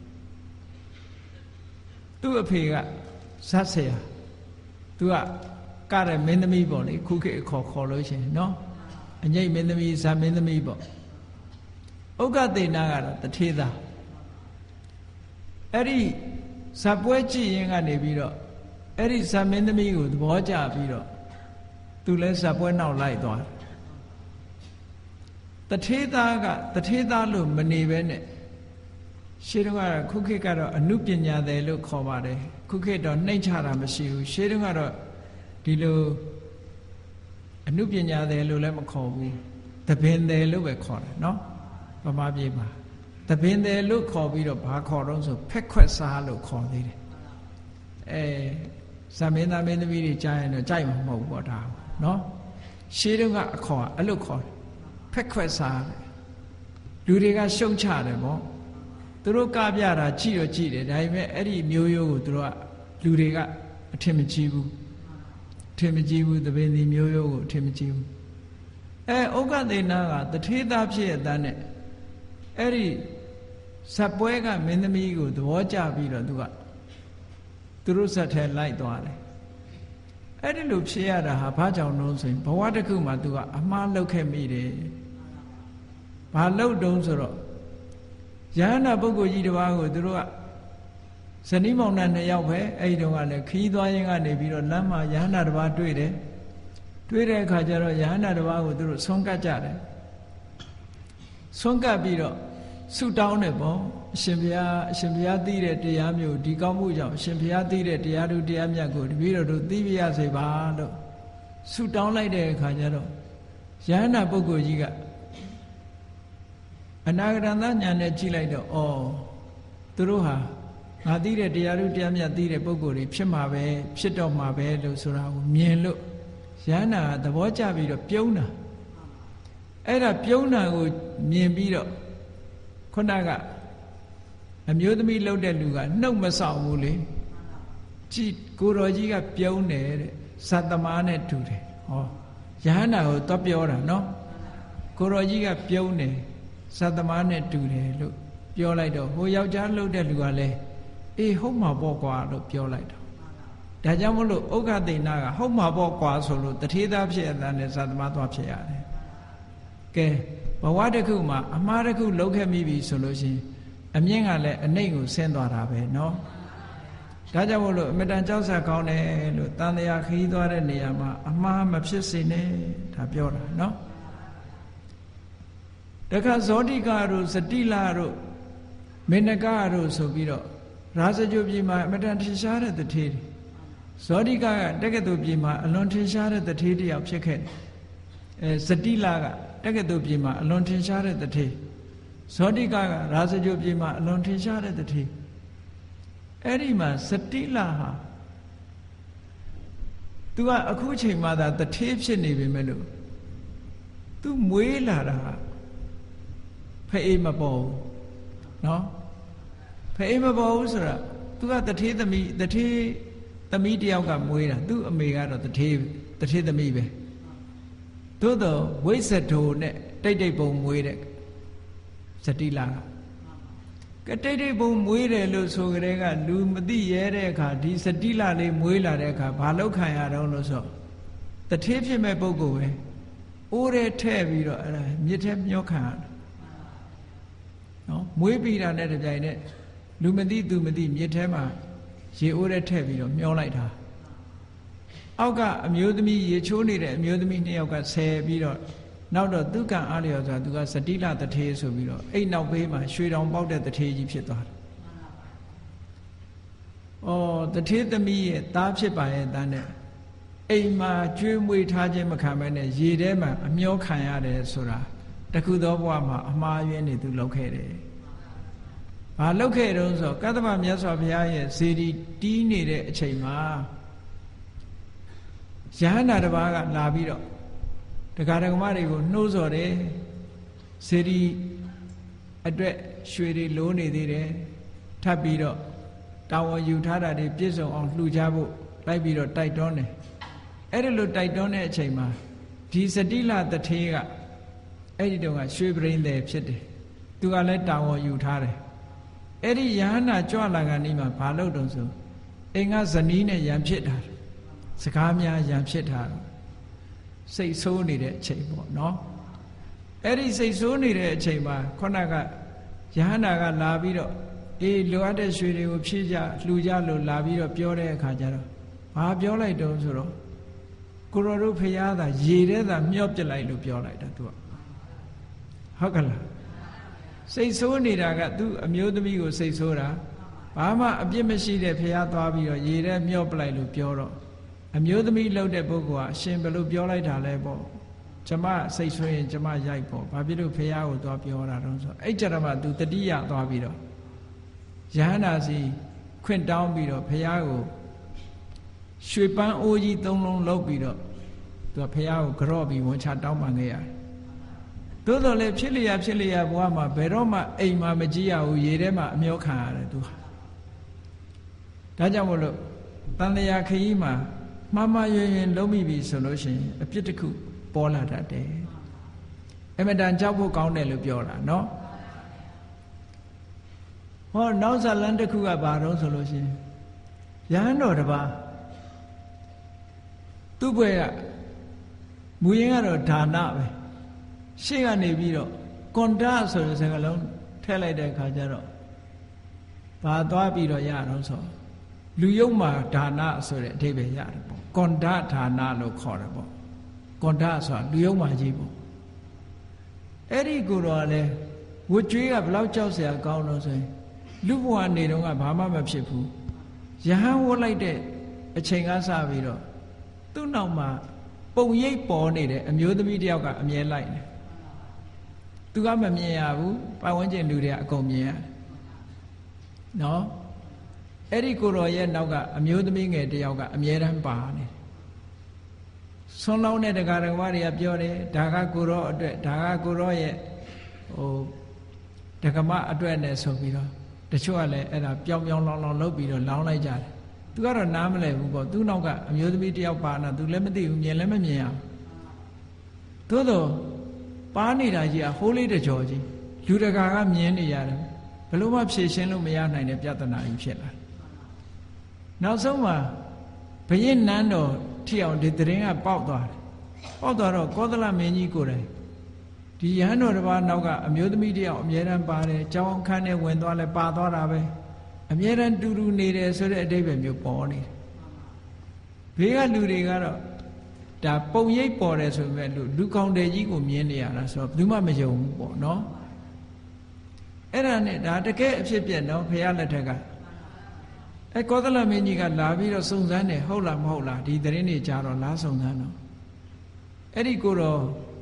သူ့အဖေကဇတ်ဆရာသူကတဲ့မင်းသမီးပေါ့လေခုခေတ်ခေါ်လို့ရှိရင်နော်အငိမ့်မင်းသမီးဇတ်မင်းသမီးပေါ့ဥက္ကသေနာကတော့တထေသာအဲ့ဒီဇတ်ပွဲကြည့်ရင်ကနေပြီးတော့အဲ့ဒီဇတ်မင်းသမီးကိုသဘောကျပြီးတော့သူလည်းဇတ်ပွဲနောက်လိုက်သွားတယ်တထေသာကတထေသာလို့မနေပဲနဲ့ရှေးတုန်းကခုခေတ်ကတော့အနုပညာတယ်လို့ခေါ်ပါတယ်ခုခေတ်တော့နှိမ့်ချတာမရှိဘူးရှေးတုန်းကတော့ဒီလိုအနုပညာတယ်လို့လည်းမခေါ်ဘူးသပင်တယ်လို့ပဲခေါ်တယ်နော်ဗမာပြည်မှာသပင်တယ်လို့ခေါ်ပြီးတော့ဘာခေါ်တော့ဆိုဖက်ခွက်စားလို့ခေါ်သေးတယ်ဇမင်းသားမင်းသမီးတွေကြားရင်တော့ကြိုက်မှာမဟုတ်ဘူးပေါ့ဒါနော်ရှေးတုန်းကအခေါ်အဲ့လိုခေါ်တယ်ဖက်ခွက်စားတယ်လူတွေကရှုံချတယ်ပေါ့သူတို့ကပြတာကြည့်တော့ကြည့်တယ်ဒါပေမဲ့အဲ့ဒီမျိုးရိုးကိုသူတို့ကလူတွေကအထင်မကြီးဘူးအထင်မကြီးဘူးသပင်ဒီမျိုးရိုးကိုအထင်မကြီးဘူးဥက္ကသေနာကတထေသာဖြစ်ရတဲ့နဲ့အဲ့ဒီဇက်ပွဲကမင်းသမီးကိုသဘောကျပြီးတော့သူတို့ဇက်ထဲလိုက်သွားတယ်အဲ့ဒီလိုဖြစ်ရတာဟာဘာကြောင့်လို့ဆိုရင်ဘဝတစ်ခုမှာသူကအမှားလုပ်ခဲ့မိတယ်ဘာလုပ်တုံးဆိုတော့ယဟန္တာပုဂ္ဂိုလ်ကြီးတစ်ပါးကိုသူတို့ကဇနီးမောင်နှံ2ယောက်ပဲအဲ့ဒီတုန်းကလည်းခီးသွားရင်းကနေပြီးတော့လမ်းမှာယဟန္တာတစ်ပါးတွေ့တဲ့အခါကျတော့ယဟန္တာတစ်ပါးကိုသူတို့ဆွန့်ကပ်ကြတယ်ဆွန့်ကပ်ပြီးတော့ဆုတောင်းတယ်ပေါ့အရှင်ဘုရားသိတဲ့တရားမျိုးဒီကောင်းမှုကြောင့်အရှင်ဘုရားသိတဲ့တရားတို့တရားမြတ်ကိုတပည့်တော်တို့သိပြရစေပါလို့ဆုတောင်းလိုက်တဲ့အခါကျတော့ယဟန္တာပုဂ္ဂိုလ်ကြီးကအနာဂတဉာဏ်နဲ့ကြည့်လိုက်တော့သူတို့ဟာငါသိတဲ့တရားတို့တရားမြတ်သိတဲ့ပုဂ္ဂိုလ်တွေဖြစ်မှာပဲဖြစ်တော့မှာပဲလို့ဆိုတာကိုမြင်လို့ယဟန္တာသဘောကျပြီးတော့ပြုံးတာအဲ့ဒါပြုံးတာကိုမြင်ပြီးတော့ခုနကအမျိုးသမီးလှုပ်တဲ့လူကနှုတ်မဆောင်ဘူးလေကြည်ကိုတော်ကြီးကပြုံးတယ်တဲ့ဇတ်သမားနဲ့တူတယ်ယဟန္တာကိုတော့ပြောတာနော်ကိုတော်ကြီးကပြုံးတယ်ဇတ်သမားနဲ့တူတယ်လို့ပြောလိုက်တော့ဟိုယောက်ျားလှုပ်တဲ့လူကလည်းအေးဟုတ်မှာပေါ့ကွာလို့ပြောလိုက်တော့ဒါကြောင့်မလို့ဥက္ကသေနာကဟုတ်မှာပေါ့ကွာဆိုလို့တထေသာဖြစ်အတန်းနဲ့ဇတ်သမားသွားဖြစ်ရတယ်ကဲဘဝတစ်ခုမှာအမှားတစ်ခုလုပ်ခဲ့မိပြီဆိုလို့ရှိရင်အမြင့်ကလည်းအနှိမ့်ကိုဆင်းသွားတာပဲเนาะဒါကြောင့်မို့လို့အမြဲတမ်းကြောက်စရာကောင်းတယ်လို့တန်တရားခရီးသွားတဲ့နေရာမှာအမှားမဖြစ်စေနဲ့ဒါပြောတာเนาะတခါဇောတိကတို့စတိလတို့မေနကတို့ဆိုပြီးတော့ရာဇဂိုပြည်မှာအမြဲတမ်းထင်ရှားတဲ့တထေးတွေဇောတိကတက္ကသိုလ်ပြည်မှာအလွန်ထင်ရှားတဲ့တထေးတယောက်ဖြစ်ခဲ့တယ်စတိလကတက္ကသိုလ်ပြည်မှာအလွန်ထင်ရှားတဲ့တထေဇောတိကရာဇဂိုပြည်မှာအလွန်ထင်ရှားတဲ့တထေအဲ့ဒီမှာစတိလဟာသူကအခုချိန်မှသာတထေဖြစ်နေပြီမဲ့လို့သူမွေးလာတာဖအေးမပေါ်ဘူးနော်ဖအေးမပေါ်ဘူးဆိုတာသူကတထေသမီးတထေသမီးတယောက်ကမွေးတာသူ့အမေကတော့တထေသမီးပဲသို့တော့ဝိဇ္ဇဒိုနဲ့တိတ်တိတ်ပုံမွေးတဲ့စတိလကတိတ်တိတ်ပုံမွေးတယ်လို့ဆိုကြတဲ့ကလူမသိရဲတဲ့အခါဒီစတိလလေးမွေးလာတဲ့အခါဘာလောက်ခံရတော့လို့ဆိုတထေဖြစ်မဲ့ပုဂ္ဂိုလ်ပဲအိုးရဲထဲ့ပြီးတော့အဲ့ဒါမြစ်ထဲမျောခံရတယ်နော်မွေးပြီးတာနဲ့တပြိုင်နက်လူမသိသူမသိမြစ်ထဲမှာရေအိုးရဲထဲ့ပြီးတော့မျောလိုက်တာအောက်ကအမျိုးသမီးရေချိုးနေတဲ့အမျိုးသမီးနှစ်ယောက်ကဆယ်ပြီးတော့နောက်တော့သူကံအားလျော်စွာသူကစတိလတထေဆိုပြီးတော့အဲ့နောက်ဘေးမှာရွှေတောင်ပေါက်တဲ့တထေကြီးဖြစ်သွားတယ်။အော်တထေသမီးရဲ့သားဖြစ်ပါရဲ့တန်းနဲ့အိမ်မှာကျွေးမွေးထားခြင်းမခံဘဲနဲ့ရေထဲမှာအမျောခံရတယ်ဆိုတာတခုသောဘဝမှာအမှားယွင်းနေသူလောက်ခဲ့တယ်။ဘာလောက်ခဲ့တုံးဆိုကတ္တဗမြတ်စွာဘုရားရဲ့ဇေဒီတီးနေတဲ့အချိန်မှာယဟန္တာတစ်ပါးကလာပြီးတော့တရားဓမ္မတွေကိုနှိုးဆော်တယ်ဇေဒီအတွက်ရွှေတွေလိုးနေသေးတယ်ထပ်ပြီးတော့တာဝန်ယူထားတာတွေပြည့်စုံအောင်လှူကြဖို့လိုက်ပြီးတော့တိုက်တွန်းတယ်အဲ့ဒီလိုတိုက်တွန်းတဲ့အချိန်မှာဒီစတိလတထေကအဲ့ဒီတော့ကရွှေပရိသေဖြစ်တယ်သူကလည်းတာဝန်ယူထားတယ်အဲ့ဒီယဟန္တာကြွလာကနေမှဘာလို့တုံးဆိုအိမ်ကဇနီးနဲ့ရံဖြစ်တာစကားများရံဖြစ်တာစိတ်ဆိုးနေတဲ့အချိန်ပေါ့နော်အဲ့ဒီစိတ်ဆိုးနေတဲ့အချိန်မှာခုနကယဟန္တာကလာပြီးတော့အေးလိုအပ်တဲ့ရွှေတွေကိုဖြည့်ကြလှူကြလို့လာပြီးတော့ပြောတဲ့အခါကျတော့ဘာပြောလိုက်တော့ဆိုတော့ကိုရောတို့ဖရာသာရေထဲသာမျော့ပစ်လိုက်လို့ပြောလိုက်တာသူကဟုတ်ကလားစိတ်ဆိုးနေတာကသူ့အမျိုးသမီးကိုစိတ်ဆိုးတာဘာမှအပြစ်မရှိတဲ့ဖရာသွားပြီးတော့ရေထဲမျော့ပလိုက်လို့ပြောတော့အမျိုးသမီးလှုပ်တဲ့ပုဂ္ဂိုလ်ကအရှင်ဘယ်လိုပြောလိုက်တာလဲပေါ့ကျမစိတ်ဆိုးရင်ကျမရိုက်ပေါ့ဘာဖြစ်လို့ဖရာကိုသွားပြောတာတော့ဆိုအဲ့ကြတော့မှသူတတိယသွားပြီးတော့ယဟန္တာစီခွင့်တောင်းပြီးတော့ဖရာကိုရွှေပန်းအိုးကြီး၃လုံးလုပ်ပြီးတော့သူကဖရာကိုကြော့ပြီးဝန်ချတောင်းပန်ခဲ့ရတယ်သို့တော်လည်းဖြစ်လျာဘဝမှာဘယ်တော့မှအိမ်မှာမကြည့်ရဘူးရေထဲမှာအမျောခံရတယ်သူဟာဒါကြောင့်မို့လို့တန်လျာခရီးမှာမှားမှားယွင်းယွင်းလုံးမိပြီဆိုလို့ရှိရင်အပြစ်တစ်ခုပေါ်လာတတ်တယ်အမတန်ကြောက်ဖို့ကောင်းတယ်လို့ပြောတာနော်ဟောနောက်ဇာလန်တစ်ခုကဘာတော့ဆိုလို့ရှိရင်ရဟန်းတော်တစ်ပါးသူ့ဘွယ်ကမူရင်းကတော့ဒါနပဲရှေ့ကနေပြီးတော့ကွန်တာဆိုတဲ့စကားလုံးထည့်လိုက်တဲ့အခါကျတော့ဘာသွားပြီးတော့ရတော့ဆိုလူယုံမှာဒါနဆိုတဲ့အဓိပ္ပာယ်ရတယ်ပေါ့ကွန်တာဒါနလို့ခေါ်တယ်ပေါ့ကွန်တာဆိုတာလူယုံမှာကြီးပေါ့အဲ့ဒီကိုတော့လေဝတ်ကြွေးကဘလောက်ကြောက်စရာကောင်းလို့ဆိုရင်လူဘဝနေတော့ကဘာမှမဖြစ်ဘူးယဟန်ဝတ်လိုက်တဲ့အချိန်ကစပြီးတော့သူ့နောက်မှာပုံရိပ်ပေါ်နေတဲ့အမျိုးသမီးတယောက်ကအမြဲလိုက်တယ်သူကမမြင်ရဘူးပတ်ဝန်းကျင်လူတွေကအကုန်မြင်ရတယ်နော်အဲ့ဒီကိုတော်ရဲ့နောက်ကအမျိုးသမီးငယ်တယောက်ကအမြဲတမ်းပါနေဆွန်းလောင်းတဲ့တရားဓမ္မတွေကပြောတယ်ဒါကကိုတော်အတွက်ဒါကကိုတော်ရဲ့ဓမ္မအတွက်နဲ့ဆိုပြီးတော့တချို့ကလည်းအဲ့ဒါပြောင်းလောင်းလုပ်ပြီးတော့လောင်းလိုက်ကြတယ်သူကတော့နားမလည်ဘူးပေါ့သူ့နောက်ကအမျိုးသမီးတယောက်ပါနာသူလည်းမသိဘူးမြင်လည်းမမြင်ရဘူးသို့တော့ပါနေတာကြီးကဟိုးလေးတကြောကြီးလူတကာကမြင်နေရတယ်ဘယ်လို့မှဖြေရှင်းလို့မရနိုင်တဲ့ပြဿနာကြီးဖြစ်လာနောက်ဆုံးမှာဘုရင်နန်းတော်ထိအောင်ဒီသတင်းကပေါက်သွားတယ်ပေါက်သွားတော့ကောသလမင်းကြီးကိုယ်တိုင်ဒီရဟန်းတော်တစ်ပါးနောက်ကအမျိုးသမီးတယောက်အမြဲတမ်းပါတယ်ကျောင်းအခန်းထဲဝင်သွားလဲပါသွားတာပဲအမြဲတမ်းတူတူနေတယ်ဆိုတဲ့အဓိပ္ပာယ်မျိုးပေါ်နေတယ်ဘေးကလူတွေကတော့ဒါပုံရိပ်ပေါ်တယ်ဆိုပေမဲ့လူကောင်းတယ်ကြီးကိုမြင်နေရတာဆိုတော့ဘယ်သူမှမယုံဘူးပေါ့နော်အဲ့ဒါနဲ့ဒါတကယ်အဖြစ်ပြက်နော်ဘုရားလက်ထက်ကကောသလမင်းကြီးကလာပြီးတော့စုံစမ်းတယ်ဟုတ်လားမဟုတ်လားဒီသတင်းတွေကြားတော့လားစုံစမ်းတော့အဲ့ဒီကိုတော့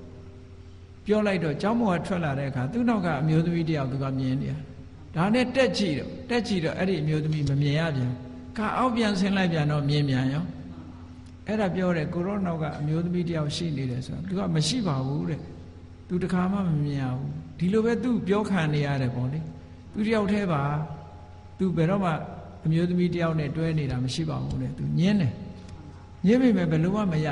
ပြောလိုက်တော့ကျောင်းပေါ်ကထွက်လာတဲ့အခါသူ့နောက်ကအမျိုးသမီးတယောက်သူကမြင်နေဒါနဲ့တက်ကြည့်တော့အဲ့ဒီအမျိုးသမီးမမြင်ရပြန်ကအောက်ပြန်ဆင်းလိုက်ပြန်တော့မြင်ပြန်ရောအဲ့ဒါပြောတယ်ကိုရောနောက်ကအမျိုးသမီးတယောက်ရှိနေတယ်ဆိုတော့သူကမရှိပါဘူးတဲ့သူတခါမှမမြင်ရဘူးဒီလိုပဲသူပြောခံနေရတယ်ပေါ့လေသူတယောက်တည်းပါသူဘယ်တော့မှအမျိုးသမီးတယောက်နဲ့တွဲနေတာမရှိပါဘူးတဲ့သူညင်းတယ်ညင်းမိမယ်ဘယ်လိုမှမရ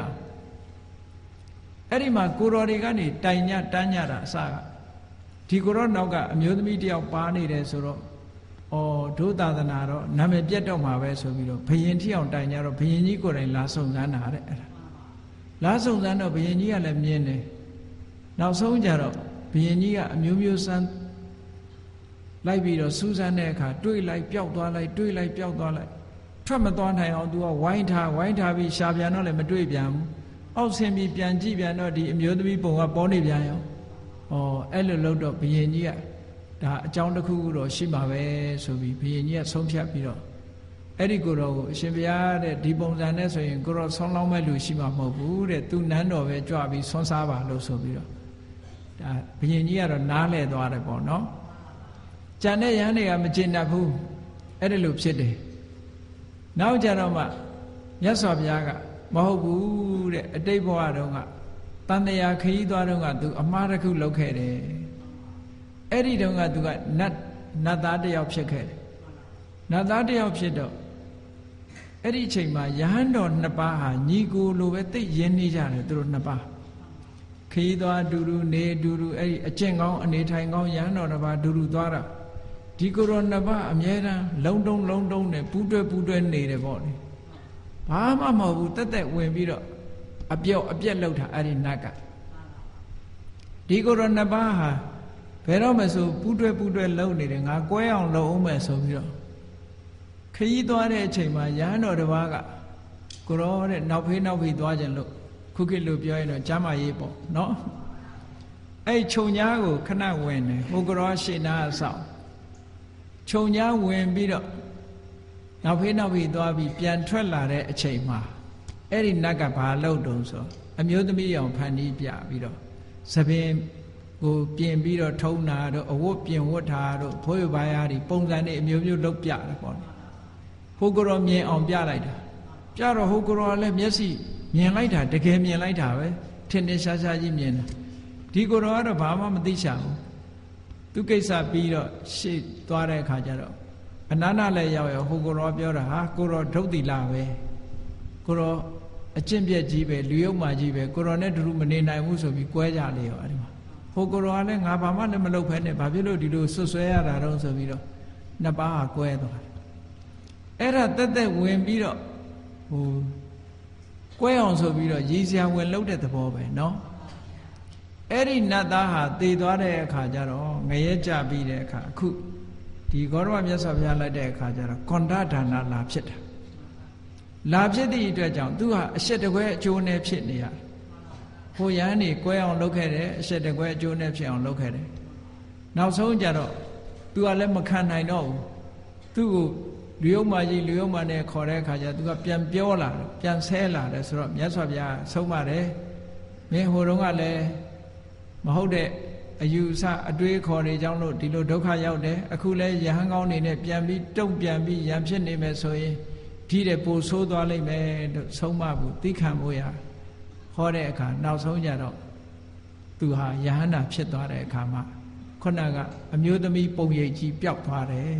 အဲ့ဒီမှာကိုရောတွေကနေတိုင်ညတန်းညတာအစကဒီကိုရောနောက်ကအမျိုးသမီးတယောက်ပါနေတယ်ဆိုတော့ဒုသာသနာတော့နာမည်ပြတ်တော့မှာပဲဆိုပြီးတော့ဘယင်ထီအောင်တိုင်ကြတော့ဘယင်ကြီးကိုယ်တိုင်လာစုံစမ်းတာတဲ့အဲ့ဒါလာစုံစမ်းတော့ဘယင်ကြီးကလည်းမြင်တယ်နောက်ဆုံးကြတော့ဘယင်ကြီးကအမျိုးမျိုးစမ်းလိုက်ပြီးတော့စူးစမ်းတဲ့အခါတွေးလိုက်ပျောက်သွားလိုက်တွေးလိုက်ပျောက်သွားလိုက်ထွက်မသွားနိုင်အောင်သူကဝိုင်းထားပြီးရှာပြန်တော့လည်းမတွေးပြန်ဘူးအောက်ဆင်းပြီးပြန်ကြည့်ပြန်တော့ဒီအမျိုးသမီးပုံကပေါ်နေပြန်ရောအဲ့လိုလုပ်တော့ဘယင်ကြီးကဒါအကြောင်းတစ်ခုခုတော့ရှိမှာပဲဆိုပြီးဘုရင်ကြီးကဆုံးဖြတ်ပြီးတော့အဲ့ဒီကိုတော့အရှင်ဘုရားတဲ့ဒီပုံစံနဲ့ဆိုရင်ကိုတော့ဆောင်းလောင်းမဲ့လူရှိမှာမဟုတ်ဘူးတဲ့သူနန်းတော်ပဲကြွပြီးဆွမ်းစားပါလို့ဆိုပြီးတော့ဒါဘုရင်ကြီးကတော့နားလဲသွားတယ်ပေါ့နော်ကြံတဲ့ရဟန်းတွေကမကျေနပ်ဘူးအဲ့ဒီလိုဖြစ်တယ်နောက်ကြတော့မှမြတ်စွာဘုရားကမဟုတ်ဘူးတဲ့အတိတ်ဘဝတုန်းကတန်တရားခရီးသွားတုန်းကသူအမှားတစ်ခုလုပ်ခဲ့တယ်အဲ့ဒီတုန်းကသူကနတ်သားတယောက်ဖြစ်ခဲ့တယ်နတ်သားတယောက်ဖြစ်တော့အဲ့ဒီအချိန်မှာယဟန်တော်နှစ်ပါးဟာညီကိုလိုပဲသိရင်းနေကြတယ်သူတို့နှစ်ပါးခရီးသွားအတူတူနေအတူတူအဲ့ဒီအကျင့်ကောင်းအနေထိုင်ကောင်းယဟန်တော်နှစ်ပါးအတူတူသွားတာဒီကိုရောနှစ်ပါးအမြဲတမ်းလုံးတုံးနဲ့ပူးတွဲနေတယ်ပေါ့လေဘာမှမဟုတ်ဘူးတက်ဝင်ပြီးတော့အပြော့အပြက်လောက်တာအဲ့ဒီနတ်ကဒီကိုရောနှစ်ပါးဟာဘယ်တော့မှဆိုပူးတွဲလုံနေတယ်ငါကွဲအောင်လုံအောင်မယ်ဆိုပြီးတော့ခရီးသွားတဲ့အချိန်မှာရဟန်းတော်တစ်ပါးကကိုရောတဲ့နောက်ဖေးသွားခြင်းလို့ခုခေတ်လိုပြောရင်တော့ကျမ်းမာရေးပေါ့နော်အဲ့ခြုံညားကိုခဏဝင်တယ်ဟိုကရောရှေ့နာအဆောင်ခြုံညားဝင်ပြီးတော့နောက်ဖေးသွားပြီးပြန်ထွက်လာတဲ့အချိန်မှာအဲ့ဒီနတ်ကဘာလုပ်တုံးဆိုအမျိုးသမီးအောင်ဖန်တီးပြပြီးတော့သပင်ကိုပြင်ပြီးတော့ထုံးတာတို့အဝတ်ပြင်ဝတ်တာတို့ဘိုးရပါးရည်ပုံစံတွေအမျိုးမျိုးလုပ်ပြတယ်ပေါ့ဟိုကရောမြင်အောင်ပြလိုက်တာပြတော့ဟိုကရောလည်းမျက်စိမြင်လိုက်တာတကယ်မြင်လိုက်တာပဲထင်ရှားကြီးမြင်တာဒီကရောကတော့ဘာမှမသိချဘူးသူကိစ္စပြီးတော့ရှေ့သွားတဲ့အခါကျတော့အနန္တလည်းရောက်ရောဟိုကရောပြောတာဟာကိုရောဒုတ်တိလာပဲကိုရောအကျင့်ပြက်ကြီးပဲလူယုံမာကြီးပဲကိုရောနဲ့တူမနေနိုင်ဘူးဆိုပြီးကွဲကြလေရောအဲ့ဒီမှာဟိုကိုရောကလည်းငါဘာမှလည်းမလုပ်ဖဲနဲ့ဘာဖြစ်လို့ဒီလိုဆွဆွဲရတာတော့ဆိုပြီးတော့နှစ်ပါးဟာကွဲသွားတယ်အဲ့ဒါတက်ဝင်ပြီးတော့ဟိုကွဲအောင်ဆိုပြီးတော့ရည်စရာဝင်လှုပ်တဲ့သဘောပဲเนาะအဲ့ဒီနတ်သားဟာတည်သွားတဲ့အခါကျတော့ငရဲကြပြီးတဲ့အခါအခုဒီဂေါရမမြတ်စွာဘုရားလိုက်တဲ့အခါကျတော့ကွန္ဒဒါနလာဖြစ်တာလာဖြစ်သည့်အတွက်ကြောင့်သူဟာအရှက်တကွဲအကျိုးနဲ့ဖြစ်နေရဟိုရန်နေကွဲအောင်လုပ်ခဲ့တယ်အရှက်တကွဲအကျိုးနဲ့ဖြစ်အောင်လုပ်ခဲ့တယ်နောက်ဆုံးကြတော့သူကလည်းမခံနိုင်တော့ဘူးသူ့ကိုလူယုံမာကြီးလူယုံမာနဲ့ခေါ်တဲ့အခါကျသူကပြန်ပြောလာတယ်ပြန်ဆဲလာတယ်ဆိုတော့မြတ်စွာဘုရားဆုံးပါတယ်မင်းဟိုတုန်းကလည်းမဟုတ်တဲ့အယူဆအတွေးခေါ်နေကြောင်းလို့ဒီလိုဒုက္ခရောက်တယ်အခုလဲယဟန်ကောင်းနေနဲ့ပြန်ပြီးတုံ့ပြန်ပြီးရံဖြစ်နေမယ်ဆိုရင်ဒီတဲ့ပိုဆိုးသွားလိမ့်မယ်လို့ဆုံးမဘူးသိခံဖို့ရဟောတဲ့အခါနောက်ဆုံးကြတော့သူဟာယဟန္တာဖြစ်သွားတဲ့အခါမှာခုနကအမျိုးသမီးပုံရိပ်ကြီးပျောက်သွားတယ်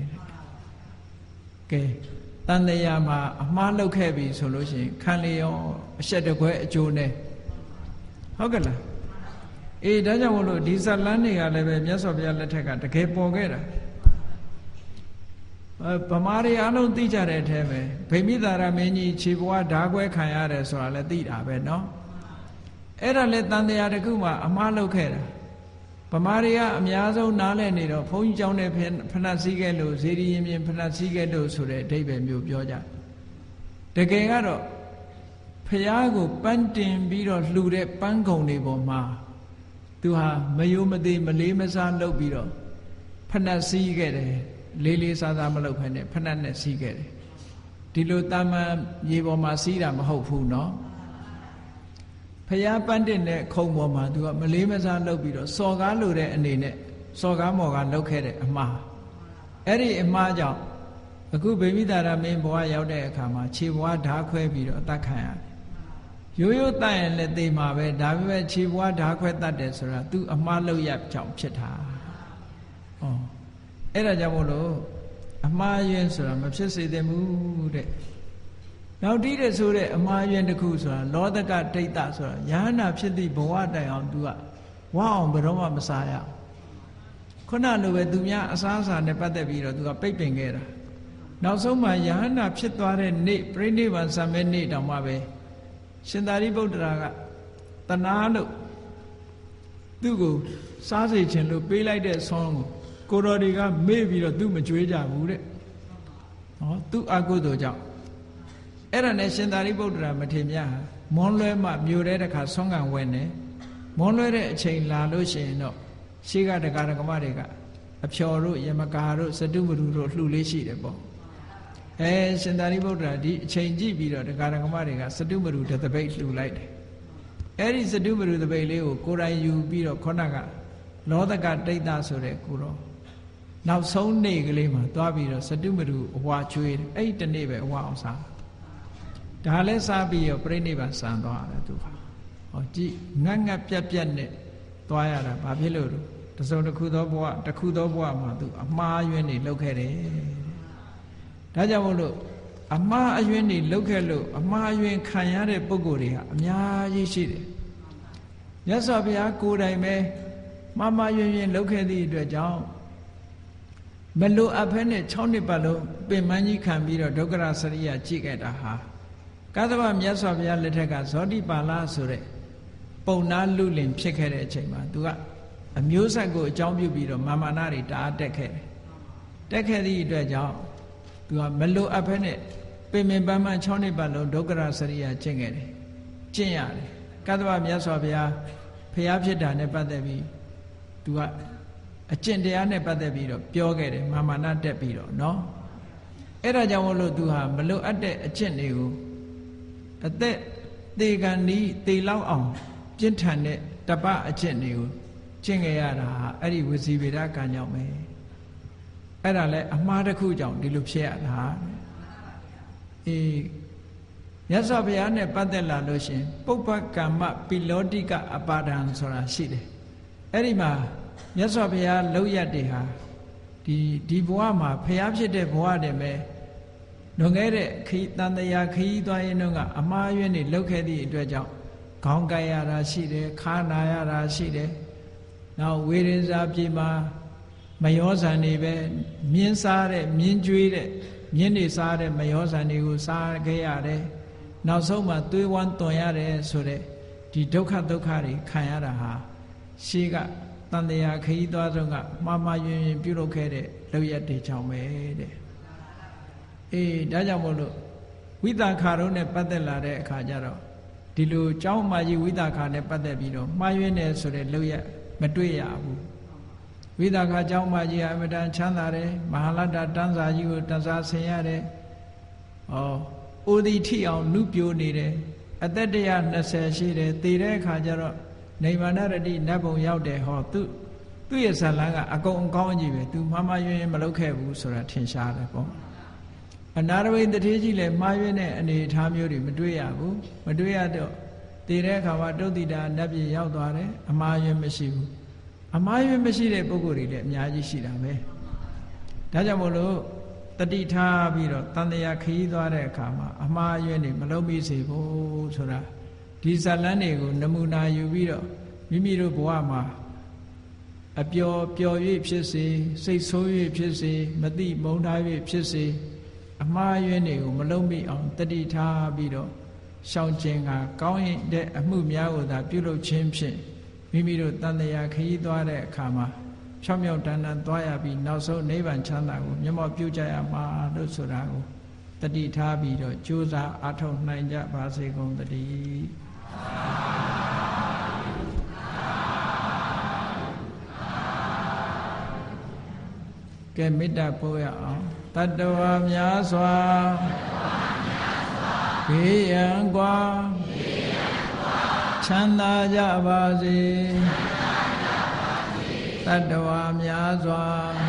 ကဲတန်တရားမှာအမှားလုပ်ခဲ့ပြီဆိုလို့ရှိရင်ခံလေရောအရှက်တကွဲအကျိုးနဲ့ဟုတ်ကဲ့လားအေးဒါကြောင့်မလို့ဒီဇတ်လန်းတွေကလည်းပဲမြတ်စွာဘုရားလက်ထက်ကတကယ်ပေါ်ခဲ့တာဗမာတွေအလုံးသိကြတဲ့အထဲပဲဗိမိသာရမင်းကြီးခြေဘွားဓာခွဲခံရတယ်ဆိုတာလည်းသိတာပဲเนาะအဲ့ဒါလည်းတန်တရားတစ်ခုမှအမှားလုပ်ခဲ့တာဗမာတွေကအများဆုံးနားလည်နေတော့ဘုန်းကြီးကျောင်းနဲ့ဖဏတ်စည်းခဲ့လို့ဇေဒီရင်ပြင်ဖဏတ်စည်းခဲ့လို့ဆိုတဲ့အဓိပ္ပာယ်မျိုးပြောကြတကယ်ကတော့ဖျားကိုပန်းတင်ပြီးတော့လှူတဲ့ပန်းကုံတွေပေါ်မှာသူဟာမယိုမသေးမလေးမစားလုပ်ပြီးတော့ဖဏတ်စည်းခဲ့တယ်လေးစားစားမလုပ်ဖ ೇನೆ ဖဏတ်နဲ့စီးခဲ့တယ်ဒီလိုတာမန်ရေပေါ်မှာစီးတာမဟုတ်ဘူးเนาะဖျားပန်းတင်တဲ့ခုံပေါ်မှာသူကမလေးမစားလှုပ်ပြီးတော့စော်ကားလိုတဲ့အနေနဲ့စော်ကားမော်ကားလှုပ်ခဲ့တဲ့အမှားအဲ့ဒီအမှားကြောင့်အခုဗိမိတာရမင်းဘဝရောက်တဲ့အခါမှာခြေဘဝဓာခွဲပြီးတော့အသက်ခံရတယ်ရိုးရိုးတတ်ရင်လည်းသိမှာပဲဒါပေမဲ့ခြေဘဝဓာခွဲတတ်တယ်ဆိုတာသူအမှားလုပ်ရကြောင်ဖြစ်တာအဲ့ဒါကြောင့်မို့လို့အမှားယွင်းဆိုတာမဖြစ်စေသင့်ဘူးတဲ့နောက်တိတဲ့ဆိုတဲ့အမှားယွင်းတစ်ခုဆိုတာလောဒကဒိဋ္ဌဆိုတာယဟနာဖြစ်သည့်ဘဝတိုင်အောင်သူကဝအောင်ဘယ်တော့မှမစားရအောင်ခုနလိုပဲသူများအစားအစာနဲ့ပတ်သက်ပြီးတော့သူကပိတ်ပင်ခဲ့တာနောက်ဆုံးမှယဟနာဖြစ်သွားတဲ့နေ့ပြိဋိဘံဆံမဲ့နေ့တောင်မှပဲရှင်သာရိပုတ္တရာကတနာလို့သူ့ကိုစားစေခြင်းလို့ပေးလိုက်တဲ့ဆွမ်းကိုတော်တွေကမေ့ပြီးတော့သူ့မကြွေးကြဘူးတဲ့သူ့အကုသိုလ်ကြောင့်အဲ့ဒါနဲ့ရှင်သာရိပုတ္တရာမထေရမြတ်မွန်းလွဲမှမြို့တဲ့တခါဆွမ်းခံဝဲနေမွန်းလွဲတဲ့အချိန်လာလို့ရှိရင်တော့ရှေးကဒကာဒကမတွေကအဖျော်တို့ယမကာတို့စတုမရုတို့လှူလေးရှိတယ်ပေါ့ရှင်သာရိပုတ္တရာဒီအချိန်ကြည့်ပြီးတော့ဒကာဒကမတွေကစတုမရုတပိတ်လှူလိုက်တယ်အဲ့ဒီစတုမရုတပိတ်လေးကိုကိုယ်တိုင်ယူပြီးတော့ခေါဏကလောဒကဒိဋ္ဌဆိုတဲ့ကိုတော့နောက်ဆုံးနေ့ကလေးမှာသွားပြီးတော့စတုမရုအဝါကျွေးတယ်အဲ့ဒီတနေ့ပဲအဝါအောင်စားဒါလည်းစားပြီးတော့ပြိဋိဘံဆံသွားတယ်သူဟာကြည့်ငတ်ငတ်ပြက်ပြက်နဲ့သွားရတာဘာဖြစ်လို့လဲတစုံတစ်ခုသောဘဝတစ်ခုသောဘဝမှာသူအမှားအယွင်းတွေလုပ်ခဲ့တယ်ဒါကြောင့်မို့လို့အမှားအယွင်းတွေလုပ်ခဲ့လို့အမှားအယွင်းခံရတဲ့ပုဂ္ဂိုလ်တွေဟာအများကြီးရှိတယ်မြတ်စွာဘုရားကိုယ်တိုင်ပဲမှားမှားယွင်းယွင်းလုပ်ခဲ့သည့်အတွက်ကြောင့်မလိုအပ်ဖဲနဲ့6နှစ်ပတ်လုံးပင်မကြီးခံပြီးတော့ဒုက္ခရစရိယကြည့်ခဲ့တာဟာကသဗ္ဗမြတ်စွာဘုရားလက်ထက်ကဇောတိပါဠဆိုတဲ့ပုံနာလူလင်ဖြစ်ခဲ့တဲ့အချိန်မှာသူကအမျိုးဆက်ကိုအကြောင်းပြုပြီးတော့မာနတွေတအားတက်ခဲ့တယ်တက်ခဲ့သည့်အတွက်ကြောင့်သူကမလိုအပ်ဖဲနဲ့ပင်ပင်ပန်းပန်း6နှစ်ပတ်လုံးဒုက္ခရစရိယကျင့်ခဲ့တယ်ကျင့်ရတယ်ကသဗ္ဗမြတ်စွာဘုရားဖျားဖြစ်တာနဲ့ပတ်သက်ပြီးသူကအကျင့်တရားနဲ့ပတ်သက်ပြီးတော့ပြောခဲ့တယ်မာနတက်ပြီးတော့နော်အဲ့ဒါကြောင့်မလို့သူဟာမလိုအပ်တဲ့အကျင့်တွေကိုအသက်သေကံဤသေလောက်အောင်ပြင်းထန်တဲ့တပအကျင့်တွေကိုကျင့်ခဲ့ရတာအဲ့ဒီဝစီဗေဒကံကြောင့်ပဲအဲ့ဒါလဲအမှားတစ်ခုကြောင့်ဒီလိုဖြစ်ရတာမြတ်စွာဘုရားနဲ့ပတ်သက်လာလို့ရှင်ပုပ္ပကမ္မပိလောတိကအပါဒံဆိုတာရှိတယ်အဲ့ဒီမှာမြတ်စွာဘုရားလောက်ရတဲ့ဟာဒီဘဝမှာဘုရားဖြစ်တဲ့ဘဝတည်းပဲလွန်ခဲ့တဲ့တန်တရားခရီးသွားရင်တော့ကအမှားယွင်းတွေလုပ်ခဲ့သည့်အတွက်ကြောင့်ခေါင်းကိုက်ရတာရှိတယ်ခါနာရတာရှိတယ်နောက်ဝေဒင်စာပြေမှာမယောဇန်တွေပဲမြင်းစားတဲ့မြင်းကျွေးတဲ့မြင်းတွေစားတဲ့မယောဇန်တွေကိုစားခဲ့ရတယ်နောက်ဆုံးမှသွေးဝမ်းသွန်ရတယ်ဆိုတဲ့ဒီဒုက္ခတွေခံရတာဟာရှေးကတန်တရားခရီးသွားဆုံးကမှားယွင်းယွင်းပြုလုပ်ခဲ့တဲ့လုပ်ရက်တွေကြောင့်ပဲတဲ့ဒါကြောင့်မို့လို့ဝိသခါတို့နဲ့ပတ်သက်လာတဲ့အခါကျတော့ဒီလိုကျောင်းမကြီးဝိသခါနဲ့ပတ်သက်ပြီးတော့မှားယွင်းတယ်ဆိုတဲ့လုပ်ရက်မတွေ့ရဘူးဝိသခါကျောင်းမကြီးအမြဲတမ်းချမ်းသာတယ်မဟာလတ္တတန်းစာကြီးကိုတန်းစာဆင်ရတယ်အိုဒီထိအောင်နုပြိုနေတယ်အသက်120ရှိတယ်တည်တဲ့အခါကျတော့နိဗ္ဗာန်ရတိနတ်ဘုံရောက်တယ်သူ့ရဲ့ဇာလန်းကအကုန်အကောင်းကြီးပဲသူမှားယွင်းမလုပ်ခဲ့ဘူးဆိုတာထင်ရှားတယ်ပေါ့အနာရဝိတ္ထေကြီးလည်းမှားယွင်းတဲ့အနေအထားမျိုးတွေမတွေ့ရဘူးမတွေ့ရတော့တည်တဲ့အခါမှာတုတ်တိတာနတ်ပြည်ရောက်သွားတယ်အမှားယွင်းမရှိဘူးအမှားယွင်းမရှိတဲ့ပုဂ္ဂိုလ်တွေလည်းအများကြီးရှိတာပဲဒါကြောင့်မို့လို့တတိထားပြီးတော့တန်တရားခရီးသွားတဲ့အခါမှာအမှားယွင်းတွေမလုပ်မိစေဘူးဆိုတာဒီဇာလန်းတွေကိုနမူနာယူပြီးတော့မိမိတို့ဘဝမှာအပျော်၍ဖြစ်စေစိတ်ဆိုး၍ဖြစ်စေမသိမုန်းထား၍ဖြစ်စေအမှားယွင်းတွေကိုမလုံးမိအောင်တတိထားပြီးတော့ရှောင်ကျင်ကကောင်းရင်တဲ့အမှုများကိုသာပြုလုပ်ခြင်းဖြင့်မိမိတို့တန်တရားခရီးသွားတဲ့အခါမှာဖြောင်းဖြောင်းတန်းတန်းသွားရပြီးနောက်ဆုံးနိဗ္ဗာန်ချမ်းသာကိုမျက်မှောက်ပြုကြရမှာလို့ဆိုတာကိုတတိထားပြီးတော့ကြိုးစားအားထုတ်နိုင်ကြပါစေကုန်သတည်းကဲမေတ္တာပို့ရအောင်တတ္တဝါများစွာဘေးရန်ကွာချမ်းသာကြပါစေတတ္တဝါများစွာ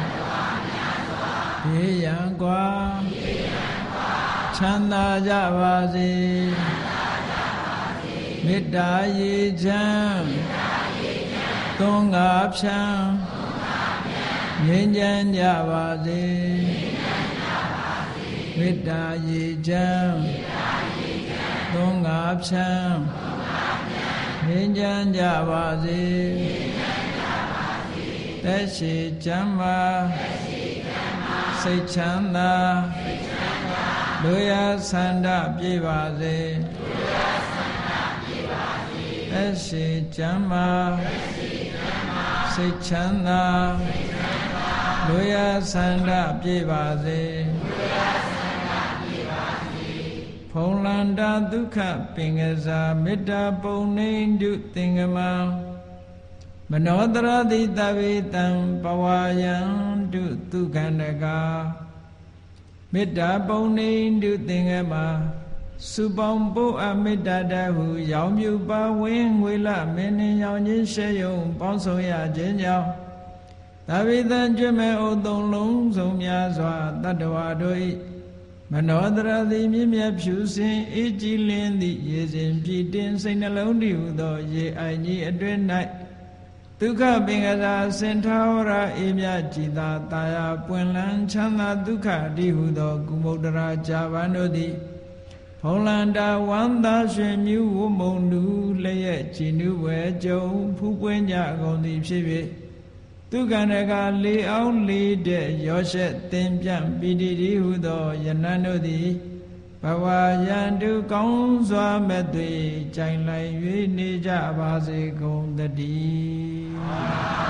ဘေးရန်ကွာချမ်းသာကြပါစေမေတ္တာရေချမ်းသွန်ငါဖြံငြိမ်းချမ်းကြပါစေမေတ္တာရေချမ်းသွန်ငါဖြံငြိမ်းချမ်းကြပါစေသက်ရှိချမ်းသာစိတ်ချမ်းသာလူရဆန္ဒပြေပါစေသက်ရှိချမ်းသာစိတ်ချမ်းသာလူရဆန္ဒပြေပါစေဖုံလန္တာဒုက္ခပင်ကစားမေတ္တာပုံနေတုသင်္ကမံမနောတရတိတဝေတံပဝါယံတုသူခန္ဓကာမေတ္တာပုံနေတုသင်္ကမစုပေါင်းပို့အမေတ္တာတဟုရောင်မြူပါဝင်းငွေလမင်းနှင်းရောင်ချင်းရှဲယုံပေါင်းဆောင်ရခြင်းကြောင့်တဝေတံကျွမဲ့ဩသုံးလုံးစုံများစွာတတ္တဝါတို့၏မနောတရတိမြင့်မြတ်ဖြူစင်အေးကြည်လင်းသည့်ရေစဉ်ပြည့်တင်စိတ်နှလုံးတည်ဟုသောရေအိုင်ကြီးအတွင်း၌ဒုက္ခပင်ကစားစင်ထာဝရအေးမြကြည်သာတာယာပွင့်လန်းချမ်းသာဒုက္ခတည်ဟုသောကုမုဒ္ဒရာဇာဗန်တို့သည်ဖုံလန္တာဝန္တာရွှင်မြူဝမုံလူလျက်ကြည်နုဝဲကြုံဖူးပွင့်ကြကုန်သည်ဖြစ်၍သူကန္တကလေအောင်လေးတဲ့ရောရှက်သင်ပြန့်ပိတိတိဟုသောယနန်တို့သည်ဘဝယံတုကောင်းစွာမဲ့သွေကြိုင်လိုက်၍နေကြပါစေကုန်တည်း